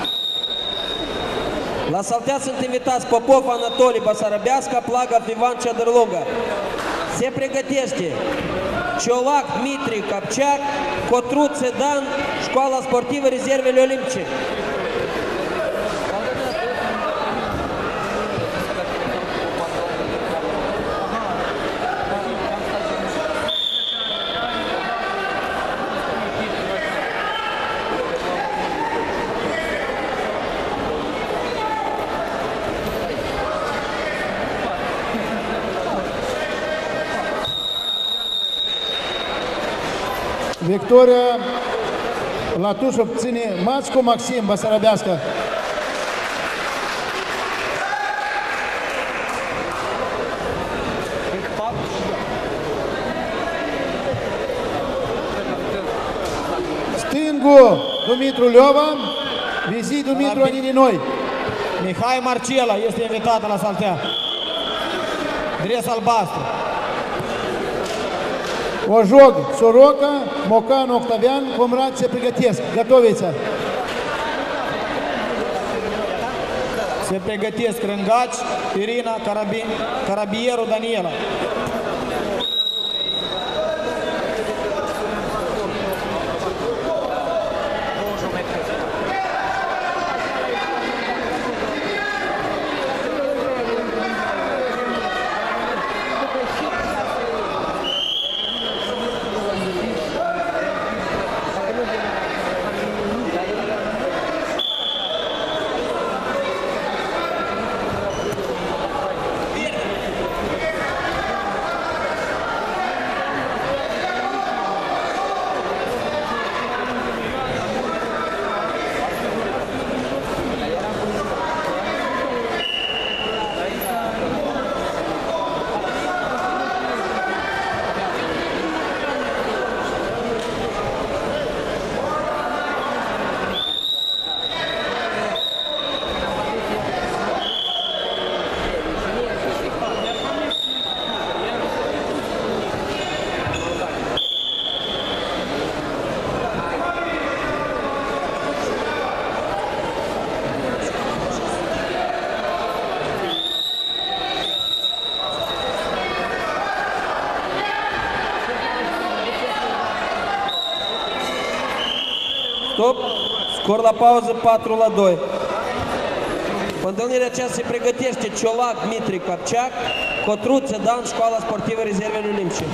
La saltea sunt invitați Popov Anatolii Basarabeasca, Plagov Ivan Ceadărlungă. Se pregătește Ciolac Dmitri Capceac, Cotruț Sedan, Școala Sportivă Rezervele Olimpice. Victoria Latuș obține Mațcu Maxim, Basarabeasca. Stângu Dumitru Leova, Vizii Dumitru Anininoi. Mihai Marcela este invitată la saltea. Dres albastru. Ojog Soroca, Mocan Octavian, Comrad se pregătesc. Gătovița. Se pregătesc Rângaci, Irina, Carabi, Carabierul Daniela. Stop. Scor la pauză patru la doi. Întâlnirea aceasta se pregătește Ciolac Dmitri Capceac, Cotruț Dan, Școala Sportivă Rezervele Olimpice.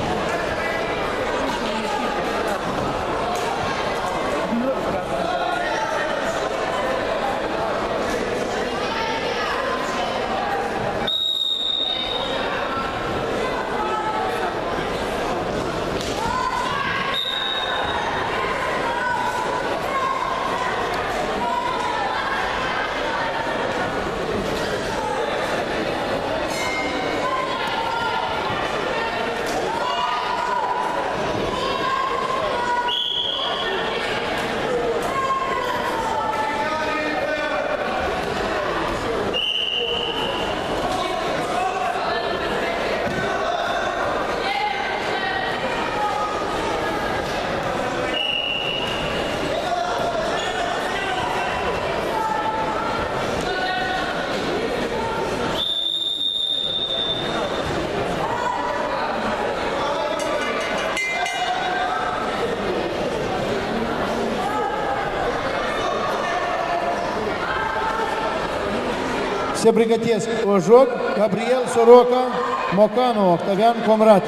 Se pregătesc Ojog, Gabriel Soroca, Mocanu, Octavian Comrat.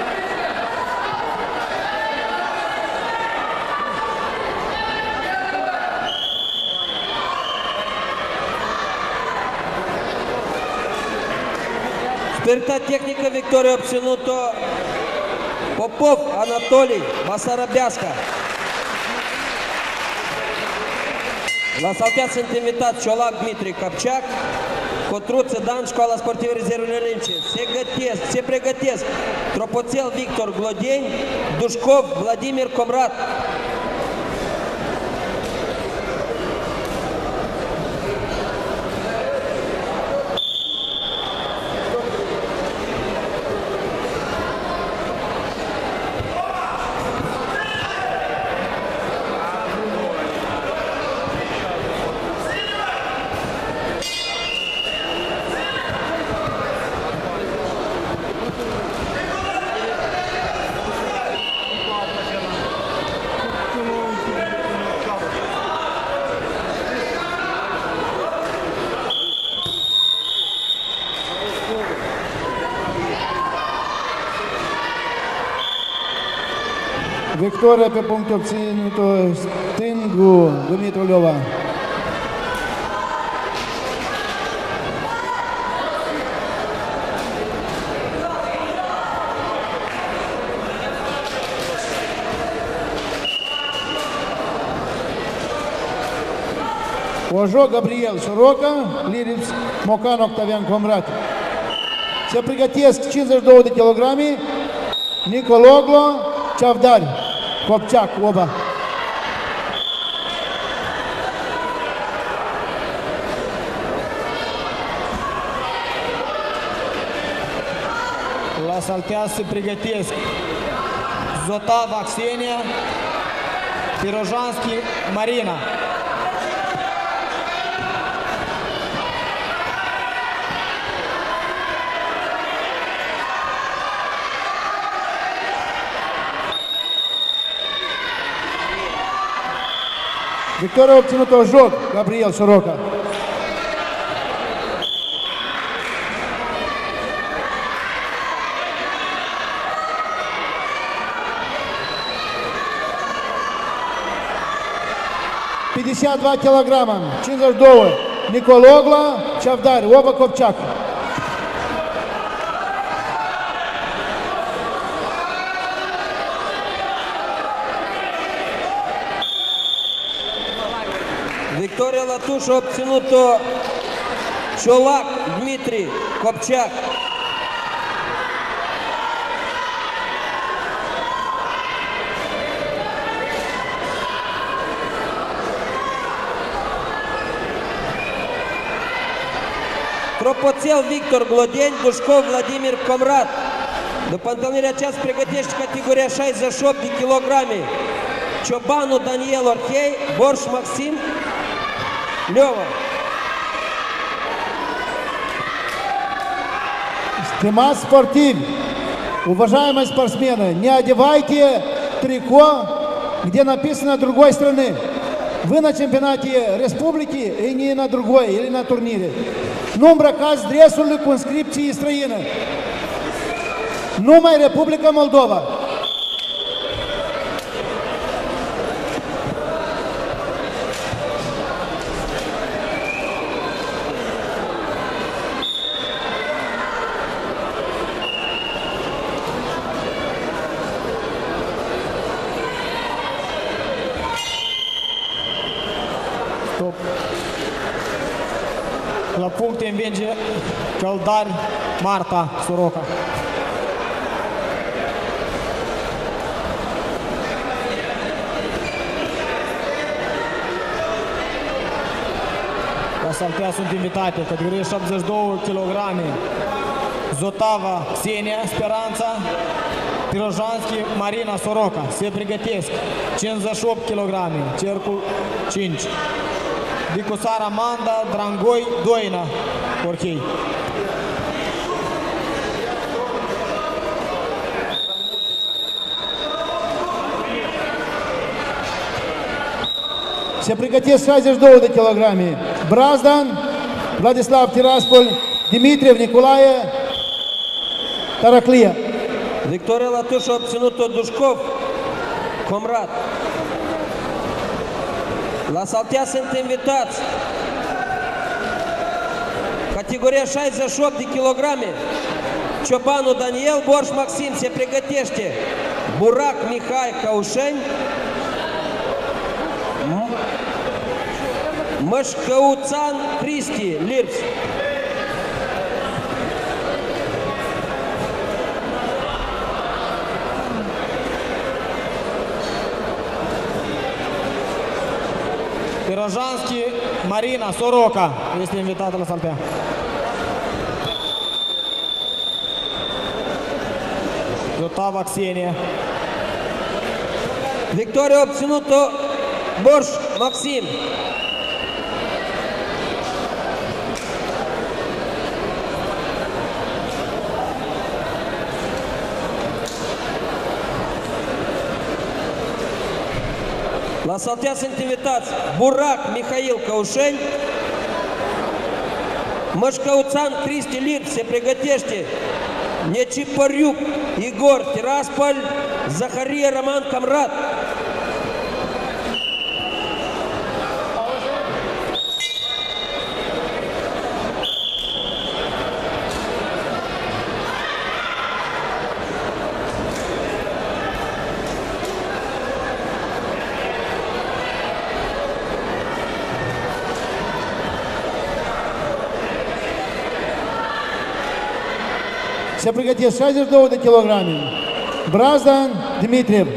Спиртотехника Виктория обтянуто Попов Анатолий, Basarabeasca. La saltea sunt invitați Ciolac Dmitri Capceac, Cotruț Dan, Școala Sportivă Rezervele Olimpice. Se gătesc, se pregătesc Tropoțel Victor Glodeni, Dușcov Vladimir Comrat. Victoria pe puncte obținută stângul Dumitru Leova. Ожог Gabriel Soroca, Lirips Mocan Octavian Comrat. Se pregătesc cincizeci și două de kilograme, Nicologlo, Chavdar, Copceac, oba. La saltea se pregătesc Zotava Ksenia, Pirojanski Marina. Victoria obținută Ожог Gabriel Soroca. пятьдесят два килограмма, cincizeci și doi, Nicologla, Chavdar, oba Copceac. Victoria Latuș a obținut-o Ciolac Dmitri Copceac. Tropoțel Victor Glodeni, Dușcov Vladimir Comrat. După întâlnirea aceasta pregătește categoria șaizeci și opt de kilograme. Ciobanu Daniel Orhei, Borș Maxim Лёва. Stimați sportivi, уважаемые спортсмены, не одевайте трико, где написано другой страны. Вы на чемпионате республики и не на другой, или на турнире. Nu îmbrăcați dresurile cu inscripții străine. Numai Republica Moldova. La puncte învinge Căldari Marta Soroca. La saltea sunt invitate categorie șaptezeci și două kilograme Zotava Ksenia Speranța, Pirojanski Marina Soroca. Se pregătesc cincizeci și opt kilograme, cercul cinci. Vicusar Amanda, Drangoi, Doina, Orhei. Se pregătesc șaizeci și doi de kilograme. Brazdan, Vladislav Tiraspol, Dimitriev Nicolae, Taraclia. Victoria Latuș a obținut-o Dușcov Comrat. La saltea sunt invitați categoria șaizeci și opt de kilograme. Ciobanu Daniel, Borș Maxim. Se pregătește Burac Mihai Caușeni, Mășcăuțan Cristi Lirps. Pirojanski Marina Soroca este invitată la saltea. Zotava Ksenia. Victoria a obținut-o Borș Maxim. La saltea sunt invitați Burac Mihail Caușeni, Mășcăuțan Cristi Lirp. Se pregătește Нечипарюк Егор Тирасполь, Захария Роман Камрад. Să pregătesc șaizeci și două de kilograme. Brazdan Dmitriev.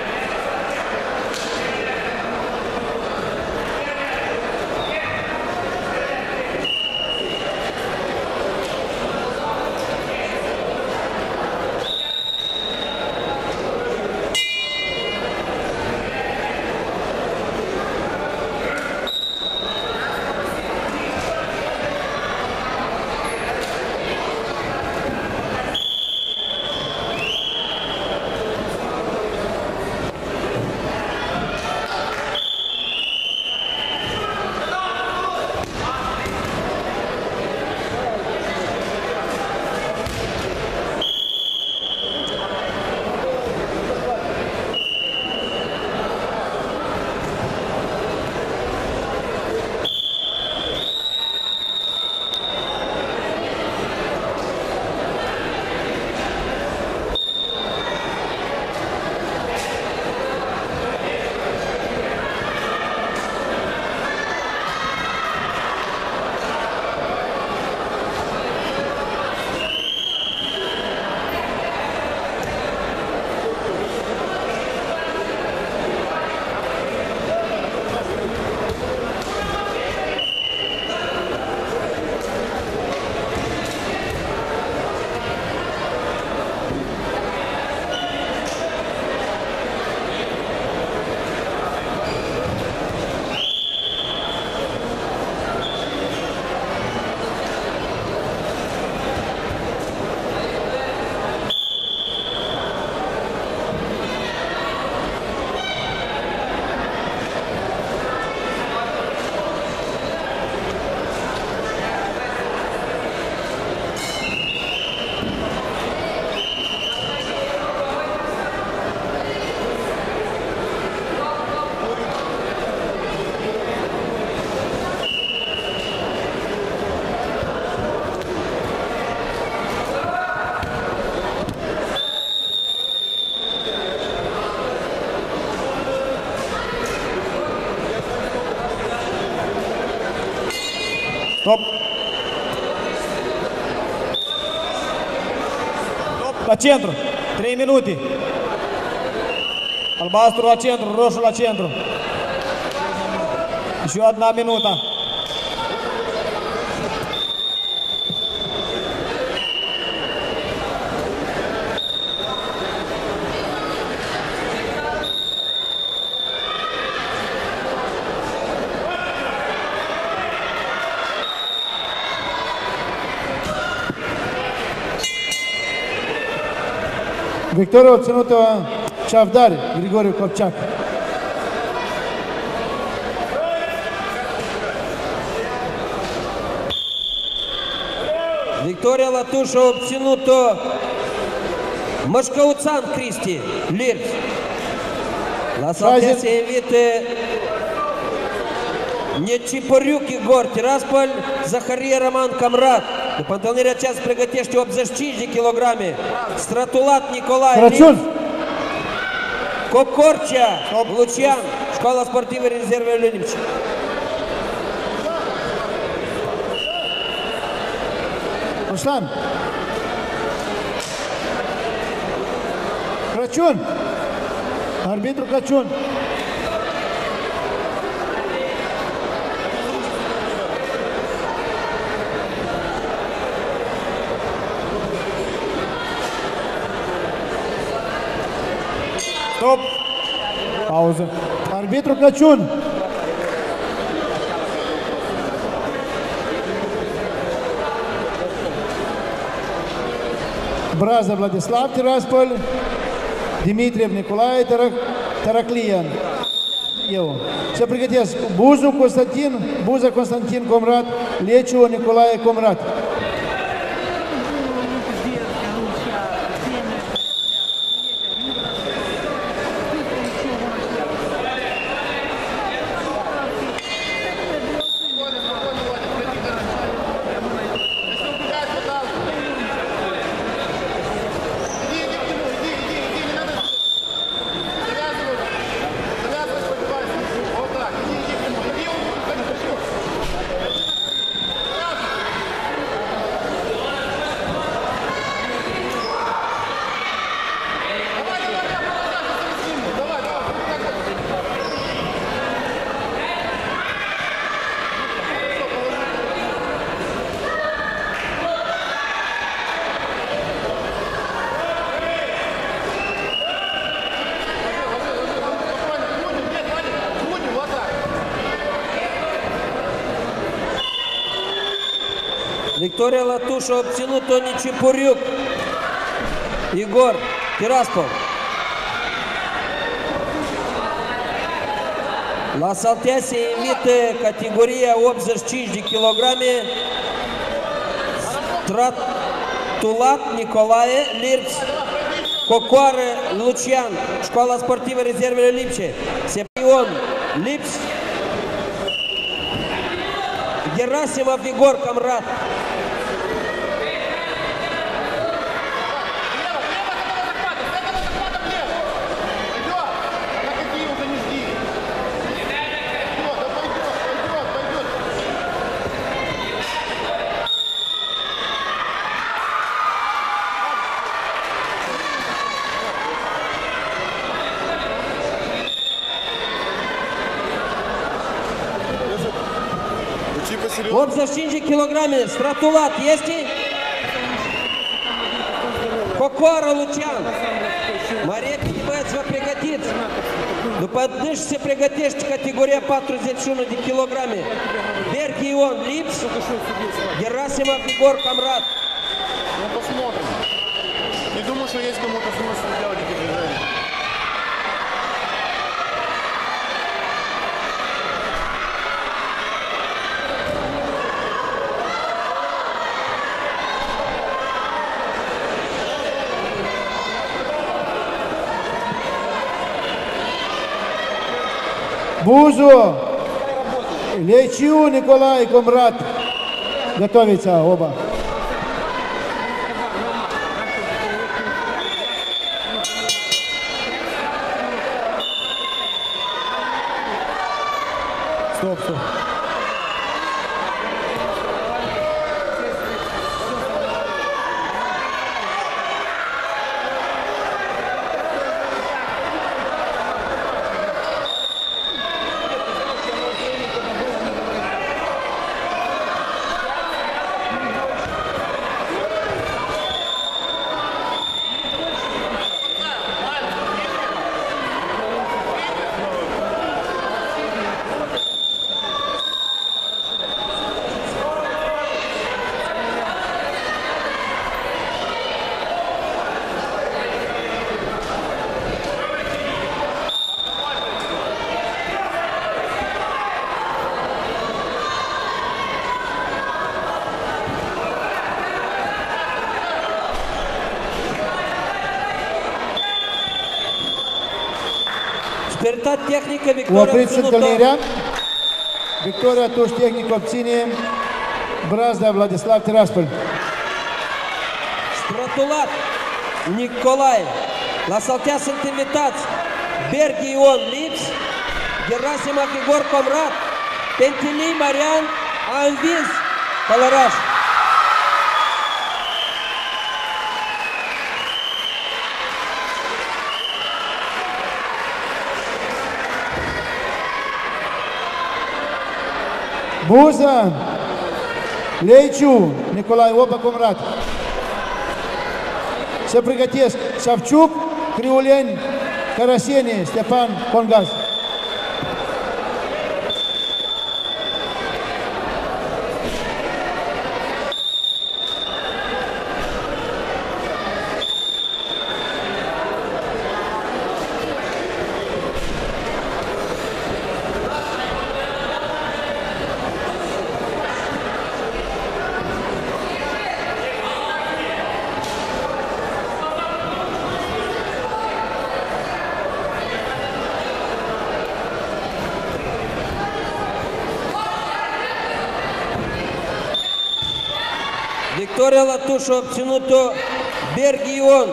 Stop. Stop. La centru. trei minute. Albastru la centru, roșu la centru. Și одна minuta. Victoria obținută Ceavdar Grigoriu Copceac. Victoria Latușa a obținut-o Mășcăuțan Cristi, Lirs. La saltea se invite Necipăriuc Igor Tiraspol, Zaharie Roman Camrat. După întâlnirea aceea se pregătește optzeci și cinci de kilograme. Stratulat Nicolae Lirs. Cocorcea Lucian, Școala Sportivă Rezerve Olympice. Ruslan. Crăciun. Arbitru Crăciun. Stop. Pauză. Arbitru Crăciun. Brază Vladislav Tiraspol, Dmitriev Nicolae Taraclian. Eu. Se pregătesc Buzu Constantin, Buza Constantin Comrat, Leciu Nicolae Comrat. Victoria Latuș a obținut-o Nicipuriuc Igor Tiraspol. La saltea se invită categoria optzeci și cinci de kilograme Stratulat Nicolae Lirț, Cocoară Lucian, Școala Sportivă Rezervele Lipce, Sepion Lips, Gerasimov Igor Camrat. optzeci și cinci de kilograme, Stratulat este? Cocoară Lucian. Mai repede, băieți, vă pregătiți. După dâși se pregătește categoria patruzeci și unu de kilograme. Berghi Ion Lips, Gerasimov Igor Camrat. Ну посмотрим. Не думаю, что есть кому-то смысл делать эти движения. Бузу, Лейчу, Николай, Комрад. Готовятся оба. Стоп, стоп. Speritat tehnică, Victoria Opriți obținută. întâlnirea. Victoria Tuș tehnic obține Brazda Vladislav Tiraspol. Stratulat Nicolae. La saltea sunt invitați Berghi Ion Lips, Gerasimov Igor Comrat, Pentilii Marian a învins Călăraș. Buza, Лейчу, Николай, оба Комрад. Se pregătesc Savciuc, Criuleni, Caraseni, Stefan Congaz. Victoria Latuș a obținut-o Berghi Ion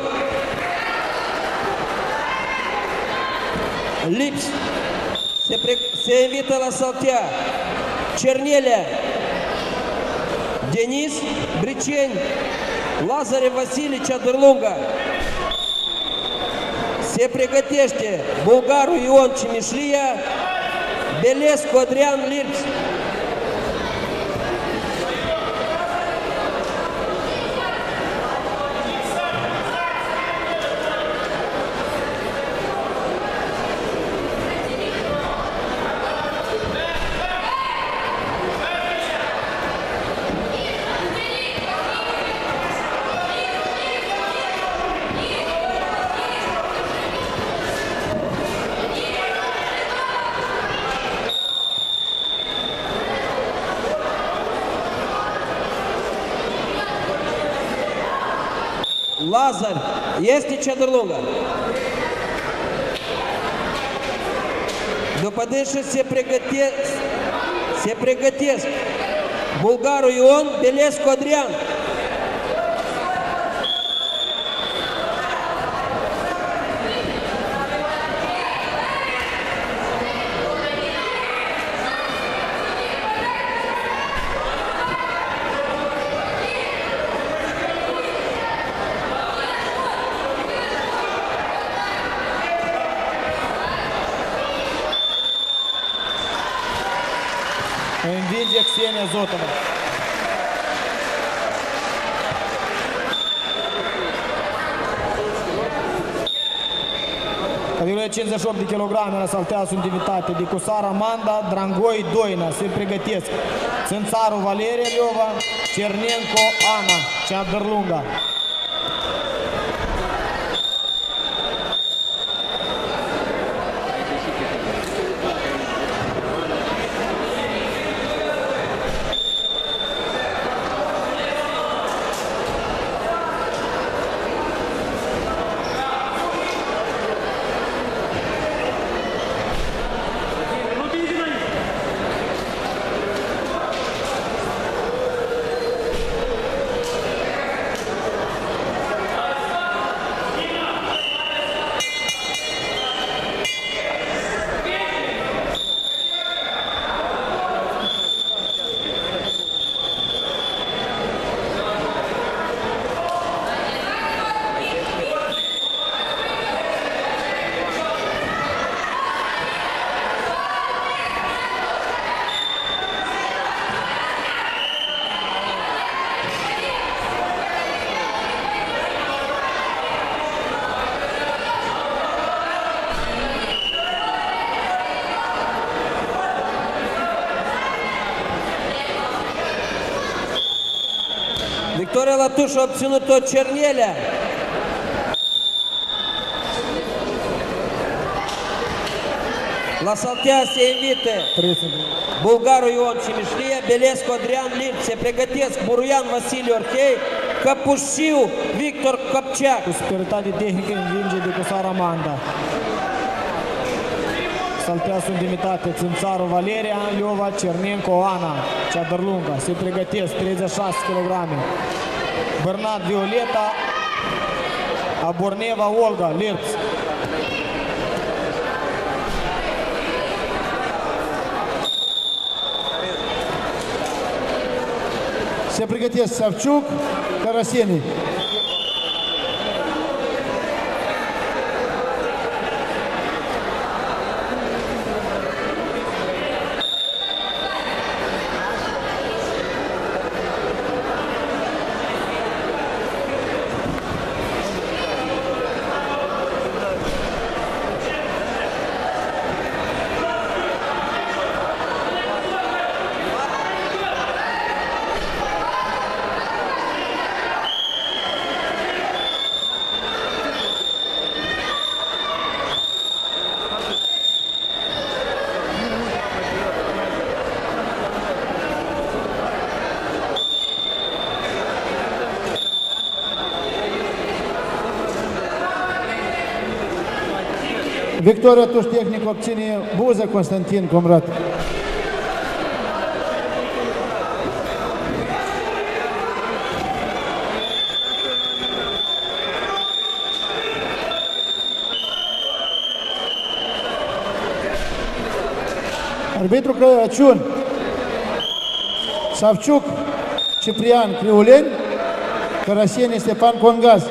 Lips. Se, pre... se invită la saltea Cernelea Denis, Briceni, Lazare Vasile, Ceadărlunga. Se pregătește bulgarul Ion Cimișlia, Belescu Adrian Lips. Лазарь. Este Чадрлунга. După dânsă se pregătesc, se pregătesc bulgarul Ion, Belescu Adrian. Învinge Xenia Zotova. Categoria cincizeci și opt de kilograme la saltea sunt invitate de Cusara Amanda, Drangoi Doina. Se pregătesc Țânțaru Valeria Liova, Cernenco Ana, Ceadărlunga. Victoria Latuș a obținut-o Cernelea. La saltea se invită bulgarul Ion Cimișlie, Belescu Adrian Limp. Se pregătesc Buruian Vasile Orhei, Căpușiu Victor Copceac. Cu superioritate tehnică învinge de Cusara Amanda. Saltea sunt invitate Țânțaru Valeria Liova, Cernenco Ana, Ceadărlunga. Se pregătesc treizeci și șase kilograme. Bernat Violeta, Aborneva Olga, Lirps. Se pregătesc Savciuc, Caraseni. Victoria Tuș tehnic obține Buză Constantin Comrat. Arbitru Crăciun, Savciuc Ciprian Criuleni, Caraseni Stepan Congaz.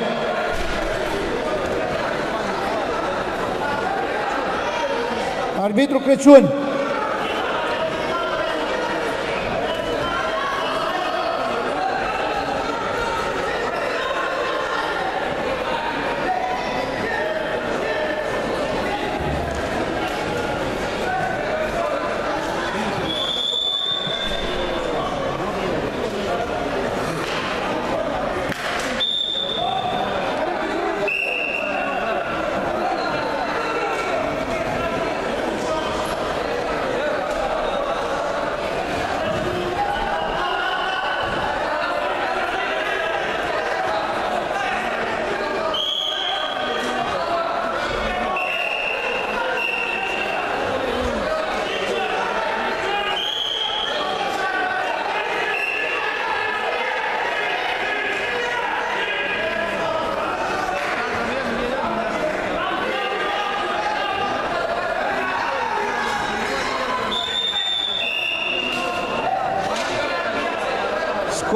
Arbitru Crăciun,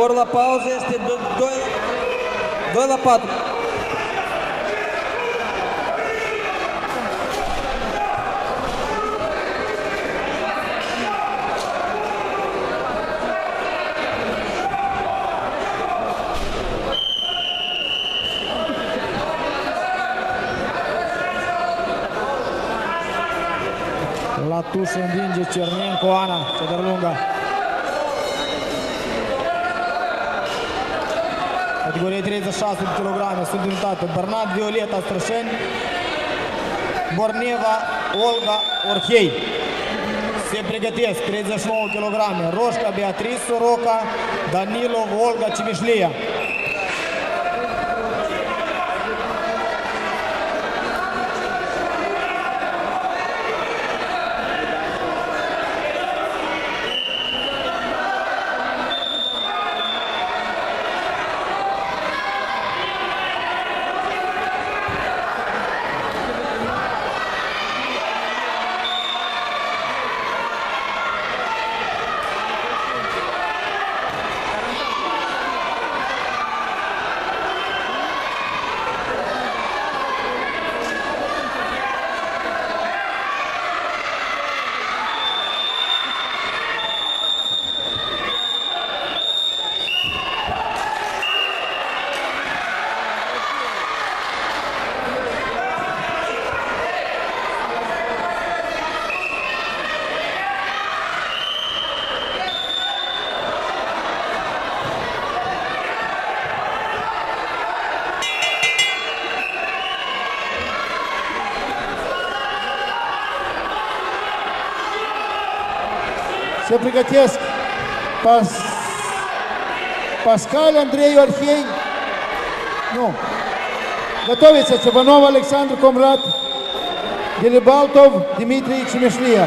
Scor la pauză este doi la patru. La tușă învinge Cernencu Ana, cedar lungă. Categorie treizeci și șase de kilograme, sunt unitate Bernat Violeta Strășeni, Borneva Olga Orhei. Se pregătesc treizeci și nouă kilograme, Roșca Beatrice Soroca, Danilov Olga Cimișlia. Se pregătesc Pas... Pascal Andrei Orhei. Nu. Готовится Цыбанов Александр Комрад, Делибалтов Дмитрий Чемешлия.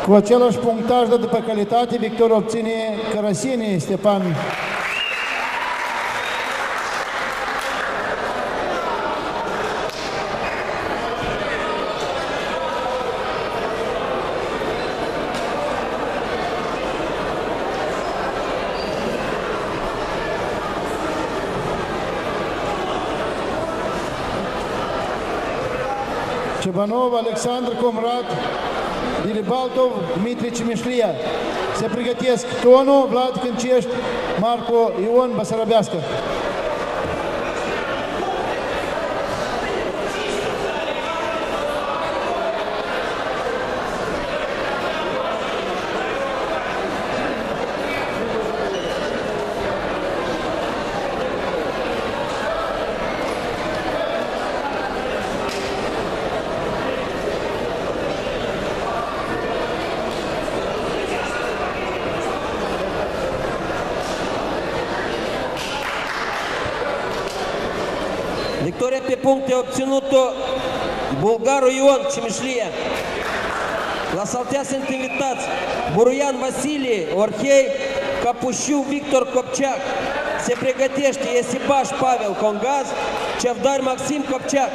Cu același punctaj de după calitate, victoria obține Cărăsini Stepan. Cebanov, Alexandru Comrat, Dilibaltov, Dmitri Cimișlia. Se pregătesc Tonu, Vlad Câncești, Marco Ion Basarabească. Victoria pe puncte obținută bulgarul Ion Cimișlia. La saltea sunt invitați Buruian Vasilie, Orhei, Capușiu Victor Copceac. Se pregătește Esibaș Pavel Congaz, Cevdar Maxim Copceac.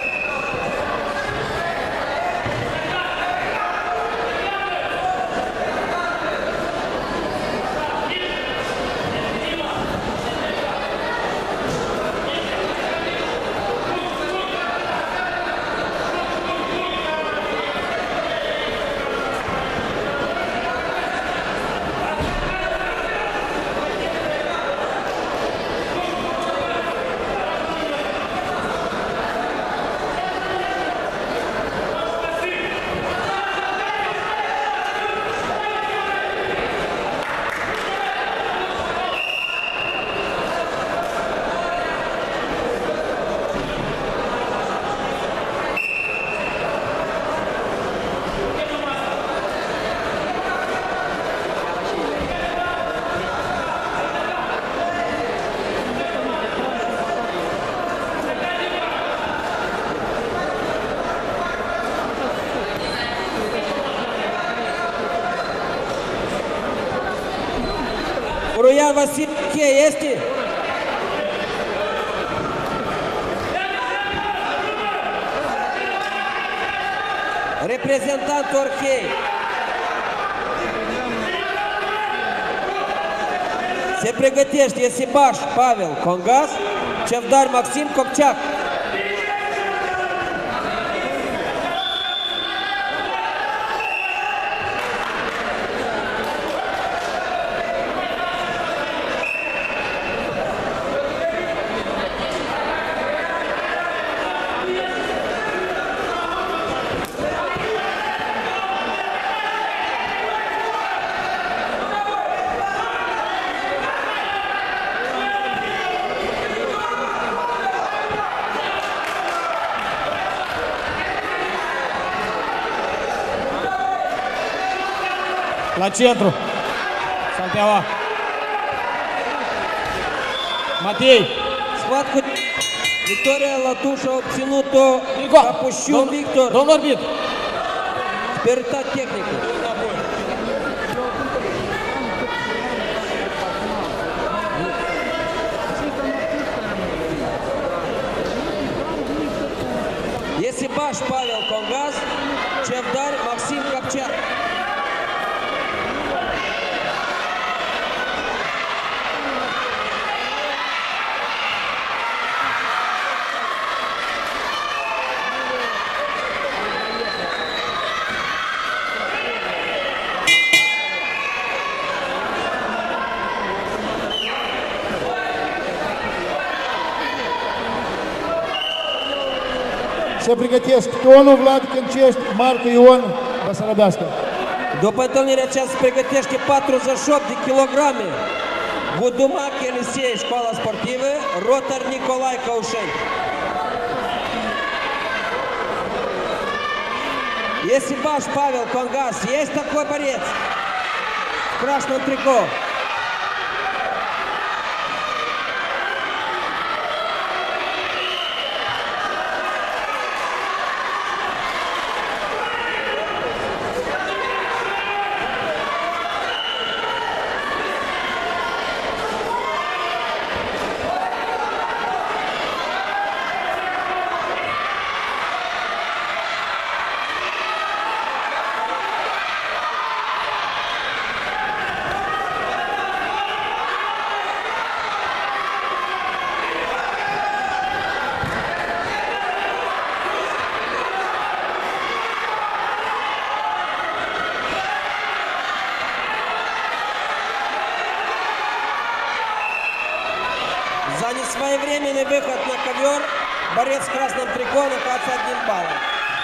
Buruian Vasilie este? Reprezentant Orhei. Se pregătește Esibaș Pavel Congaz, Cevdar Maxim Copceac. La centru. Salteaua. Matei. Sfat cu victoria la tușă obținută Capușiu Victor. Domnul arbitru. Superioritate tehnică. Esibaș Pavel Congaz, Cevdar Maxim Copceac. Se pregătesc Tonu, Vlad Câncești, Marco Ion Basarabească. După întâlnirea aceasta se pregătește patruzeci și opt de kilograme. Budumac Elisei, școala sportivă, Rotar Nicolae Căușeni. Esibaș Pavel Congaz, есть такой борец в красном трико. За несвоевременный выход на ковер борец в красном трико наказывается одним баллом.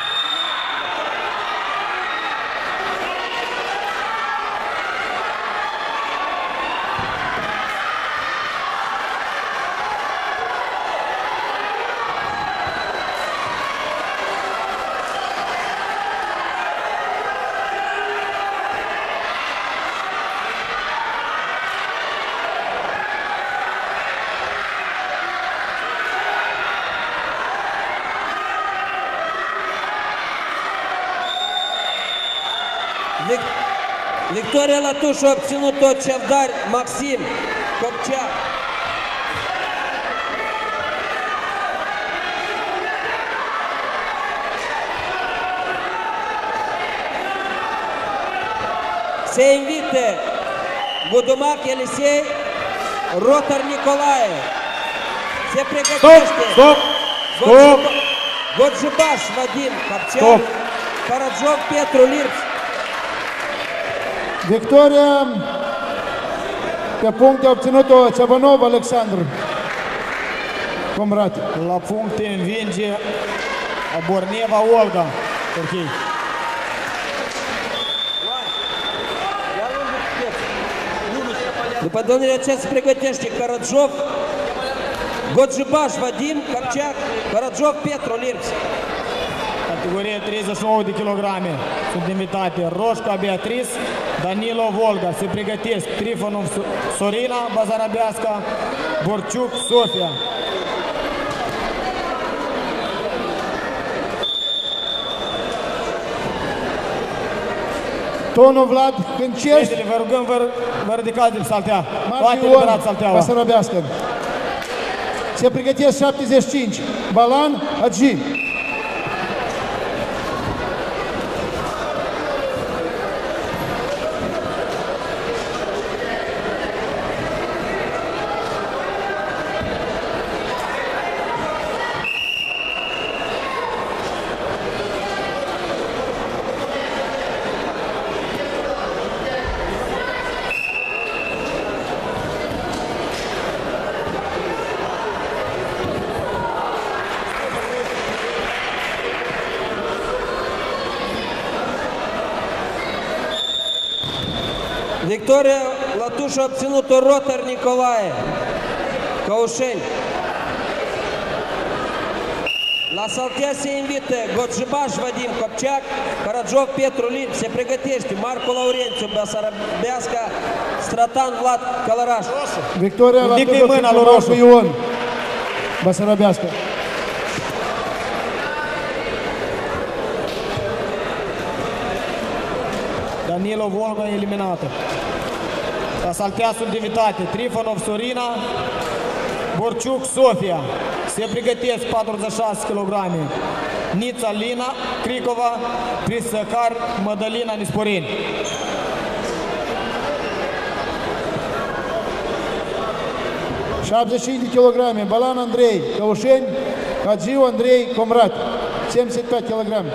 Виктория Латушева обтянуто Чавдар Максим Копчак. Se invite Гудумак Елисей, Ротар Николаев. Все приготовьте. Стоп! Стоп! Годжибаш Вадим Копчак. Стоп! Караджов Петру Лирц. Victoria pe puncte a obținut-o Cebanov Alexandru Comrat. La puncte învinge Borneva Olga. Turchei. După domnule acest se pregătește Караджов, Годжибаш Вадим Копчак, Караджов Петру Лирц. Categorie treizeci și nouă de kilograme sunt invitate Roșca Beatrice, Danilo Volga. Se pregătesc Trifonov Sorina, Basarabeasca, Borciuc Sofia. Tonu Vlad Hâncești, Prieteni, vă rugăm, vă, vă ridicați de saltea. Poate Marc liberați Ion salteaua. Basarabească. Se pregătesc șaptezeci și cinci Balan Agi. Victoria Latușa a obținut-o Rotar Nicolae, Căușeni. La saltea se invită Goджибаш Vadim Copceac, Караджов Petru Lin. Se pregătește Marco Laurențiu, Basarabeasca, Stratan Vlad Călăraș. Victoria Ridică-i Latușa mâna lui Marco roșu. Ion Basarabească. Danilo Volga eliminată. La saltea sunt invitate Trifonov Sorina, Borciuc Sofia. Se pregătesc patruzeci și șase kilograme Nița Lina Cricova, Prisăcar Mădălina Nisporeni. șaptezeci și cinci de kilograme Balan Andrei Căușeni, Hagiu Andrei Comrat. șaptezeci și patru kilograme.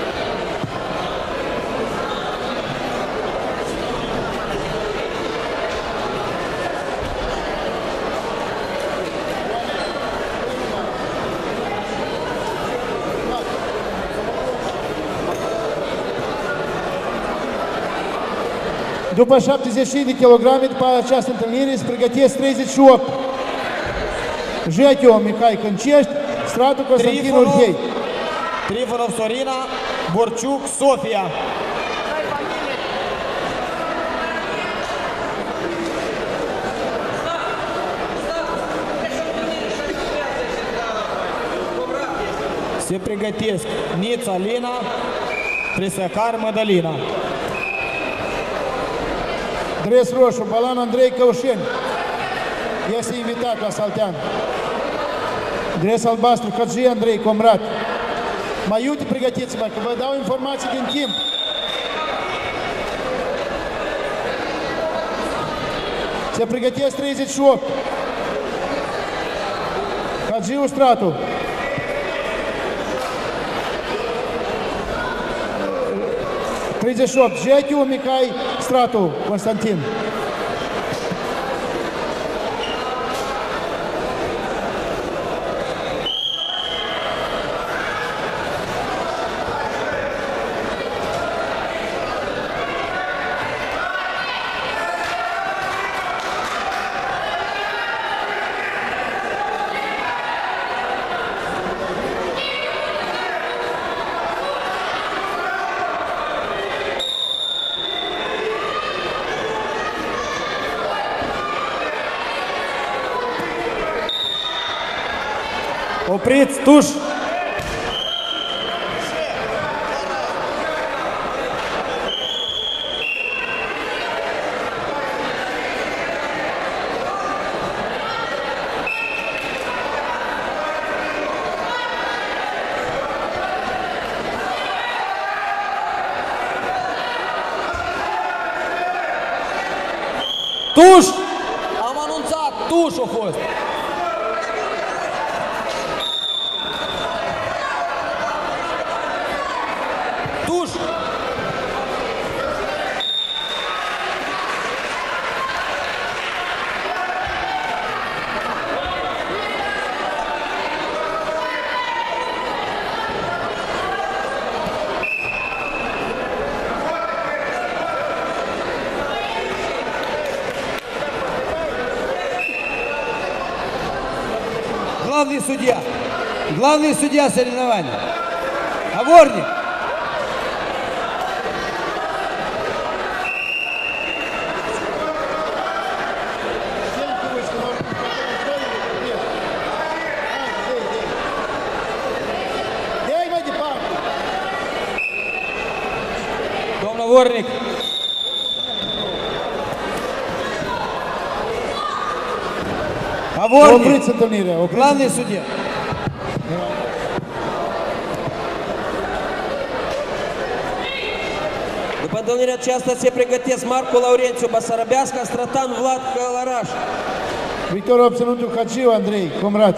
După șaptezeci și cinci de kilograme, după această întâlnire, se pregătesc treizeci și opt. Jetio Mihai Câncești, Stratu Constantin Urhei. Trifonov Sorina, Borciuc Sofia. Se pregătesc Nița Lina, Prisăcar Mădălina. Dres roșu, Balan Andrei Căușeni. Este invitat la Saltean. Dres albastru, Hagi Andrei Comrat. Mai iute, pregătiți-vă, că vă dau informații din timp. Se pregătesc treizeci și opt. Hagiu Stratu. treizeci și opt. Jechiu Mihai Stratu Constantin. Opriți, tuș! Tuș! Am anunțat, tuș a fost! Tuș! Главный судья. Главный судья соревнования. Аворник. Domnul Vornic. Аворник. Opriți întâlnirea. Opriți. Главный судья. După întâlnirea aceasta se pregătesc Marco Laurențiu, Basarabeasca, Stratan Vlad Călăraș. Victoria obținută Hagiu Andrei, Comrat.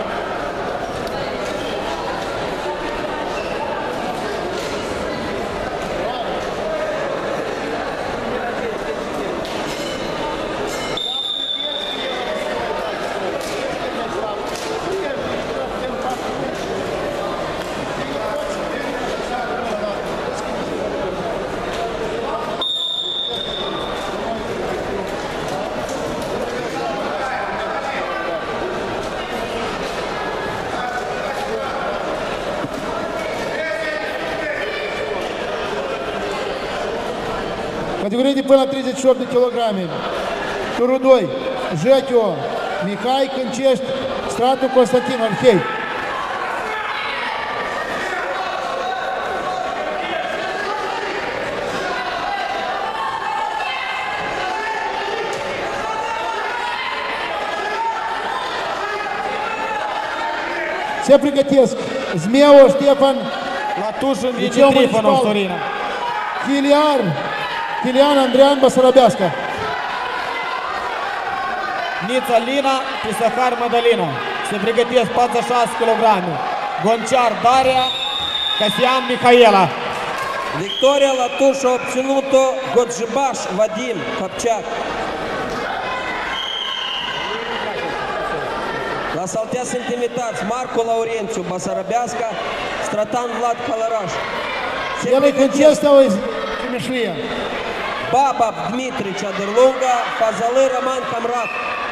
Categorie de până la treizeci și opt de kilograme. Turul doi. Jăchiu Mihai Câncești, Stratu Constantin Orhei. Se pregătesc Zmeau Ștefan, La tuș învinge Liceu Trifonov Municipal. Sorina. Chiliar, Chilian Andrean, Basarabeasca. Nița Lina, Pisahar Madalina. Se pregătesc patruzeci și șase kilograme. Гончар Дарья, Касьян Михаила. Victoria la tuș a obținut-o Godzhibaș Vadim Capceac. La saltea sunt invitați Marco Laurențiu, Basarabeasca, Stratan Vlad Călăraș. Se El e pregătesc Câncești, au Timișlia. Babab Dmitri Ceadărlunga, Fazală Roman Camrat.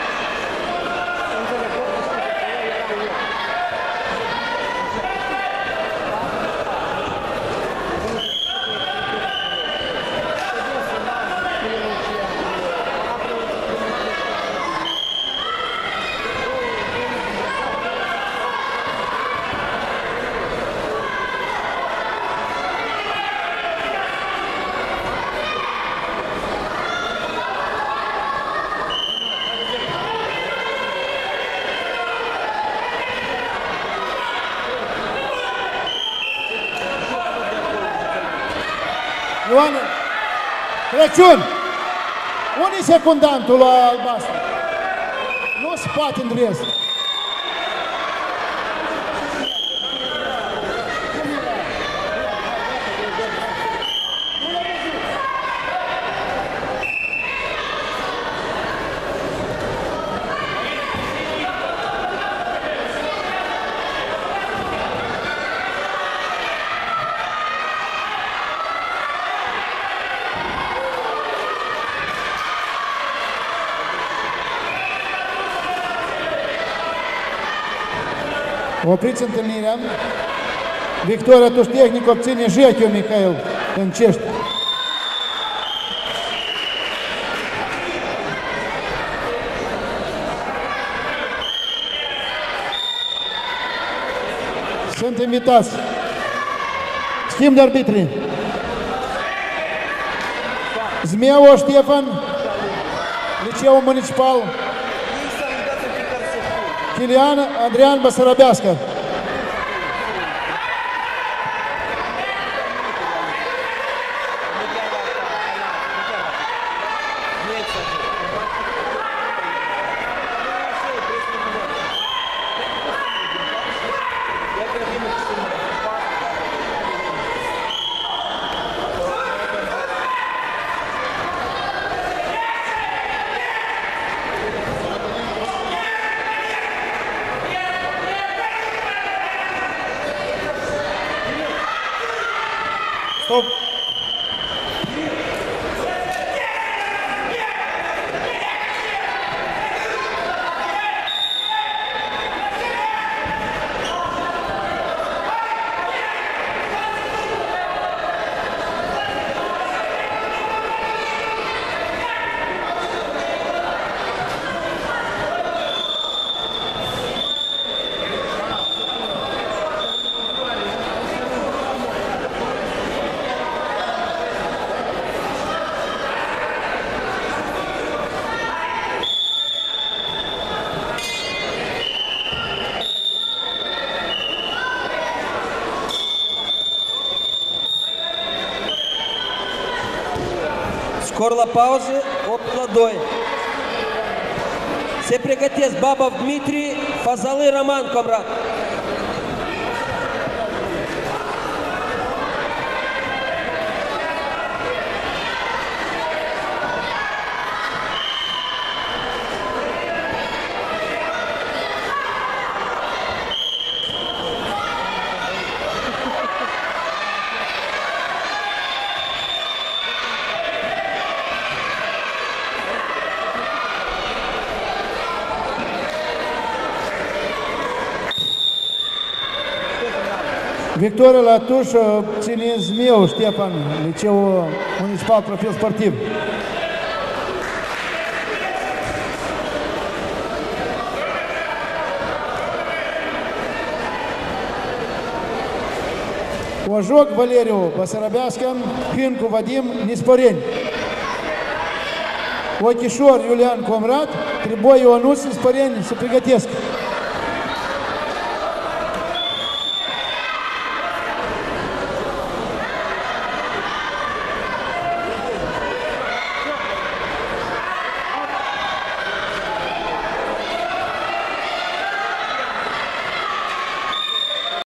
Ioan Crăciun, unde e secundantul la albastru? Nu se poate în rest. Opriți întâlnirea. Victoria tuș tehnic obține Jăchiu Mihail Câncești. Sunt invitați. Schimb de arbitri. Zmeevo Ștefan, Liceu Municipal. Chilian Adrian Basarabească. Stop! Скоро la pauză, opt la doi. Se pregătesc Babov Dmitri, Fazalы Roman, Comrat. Victoria la tuș ține Zmeevo Ștefan, Liceu Municipal Profil Sportiv. Ожог Valeriu Basarabească, Hâncu Vadim Nisporeni. Ochișor Iulian Comrat, Triboi Ionuț Nisporeni se pregătesc.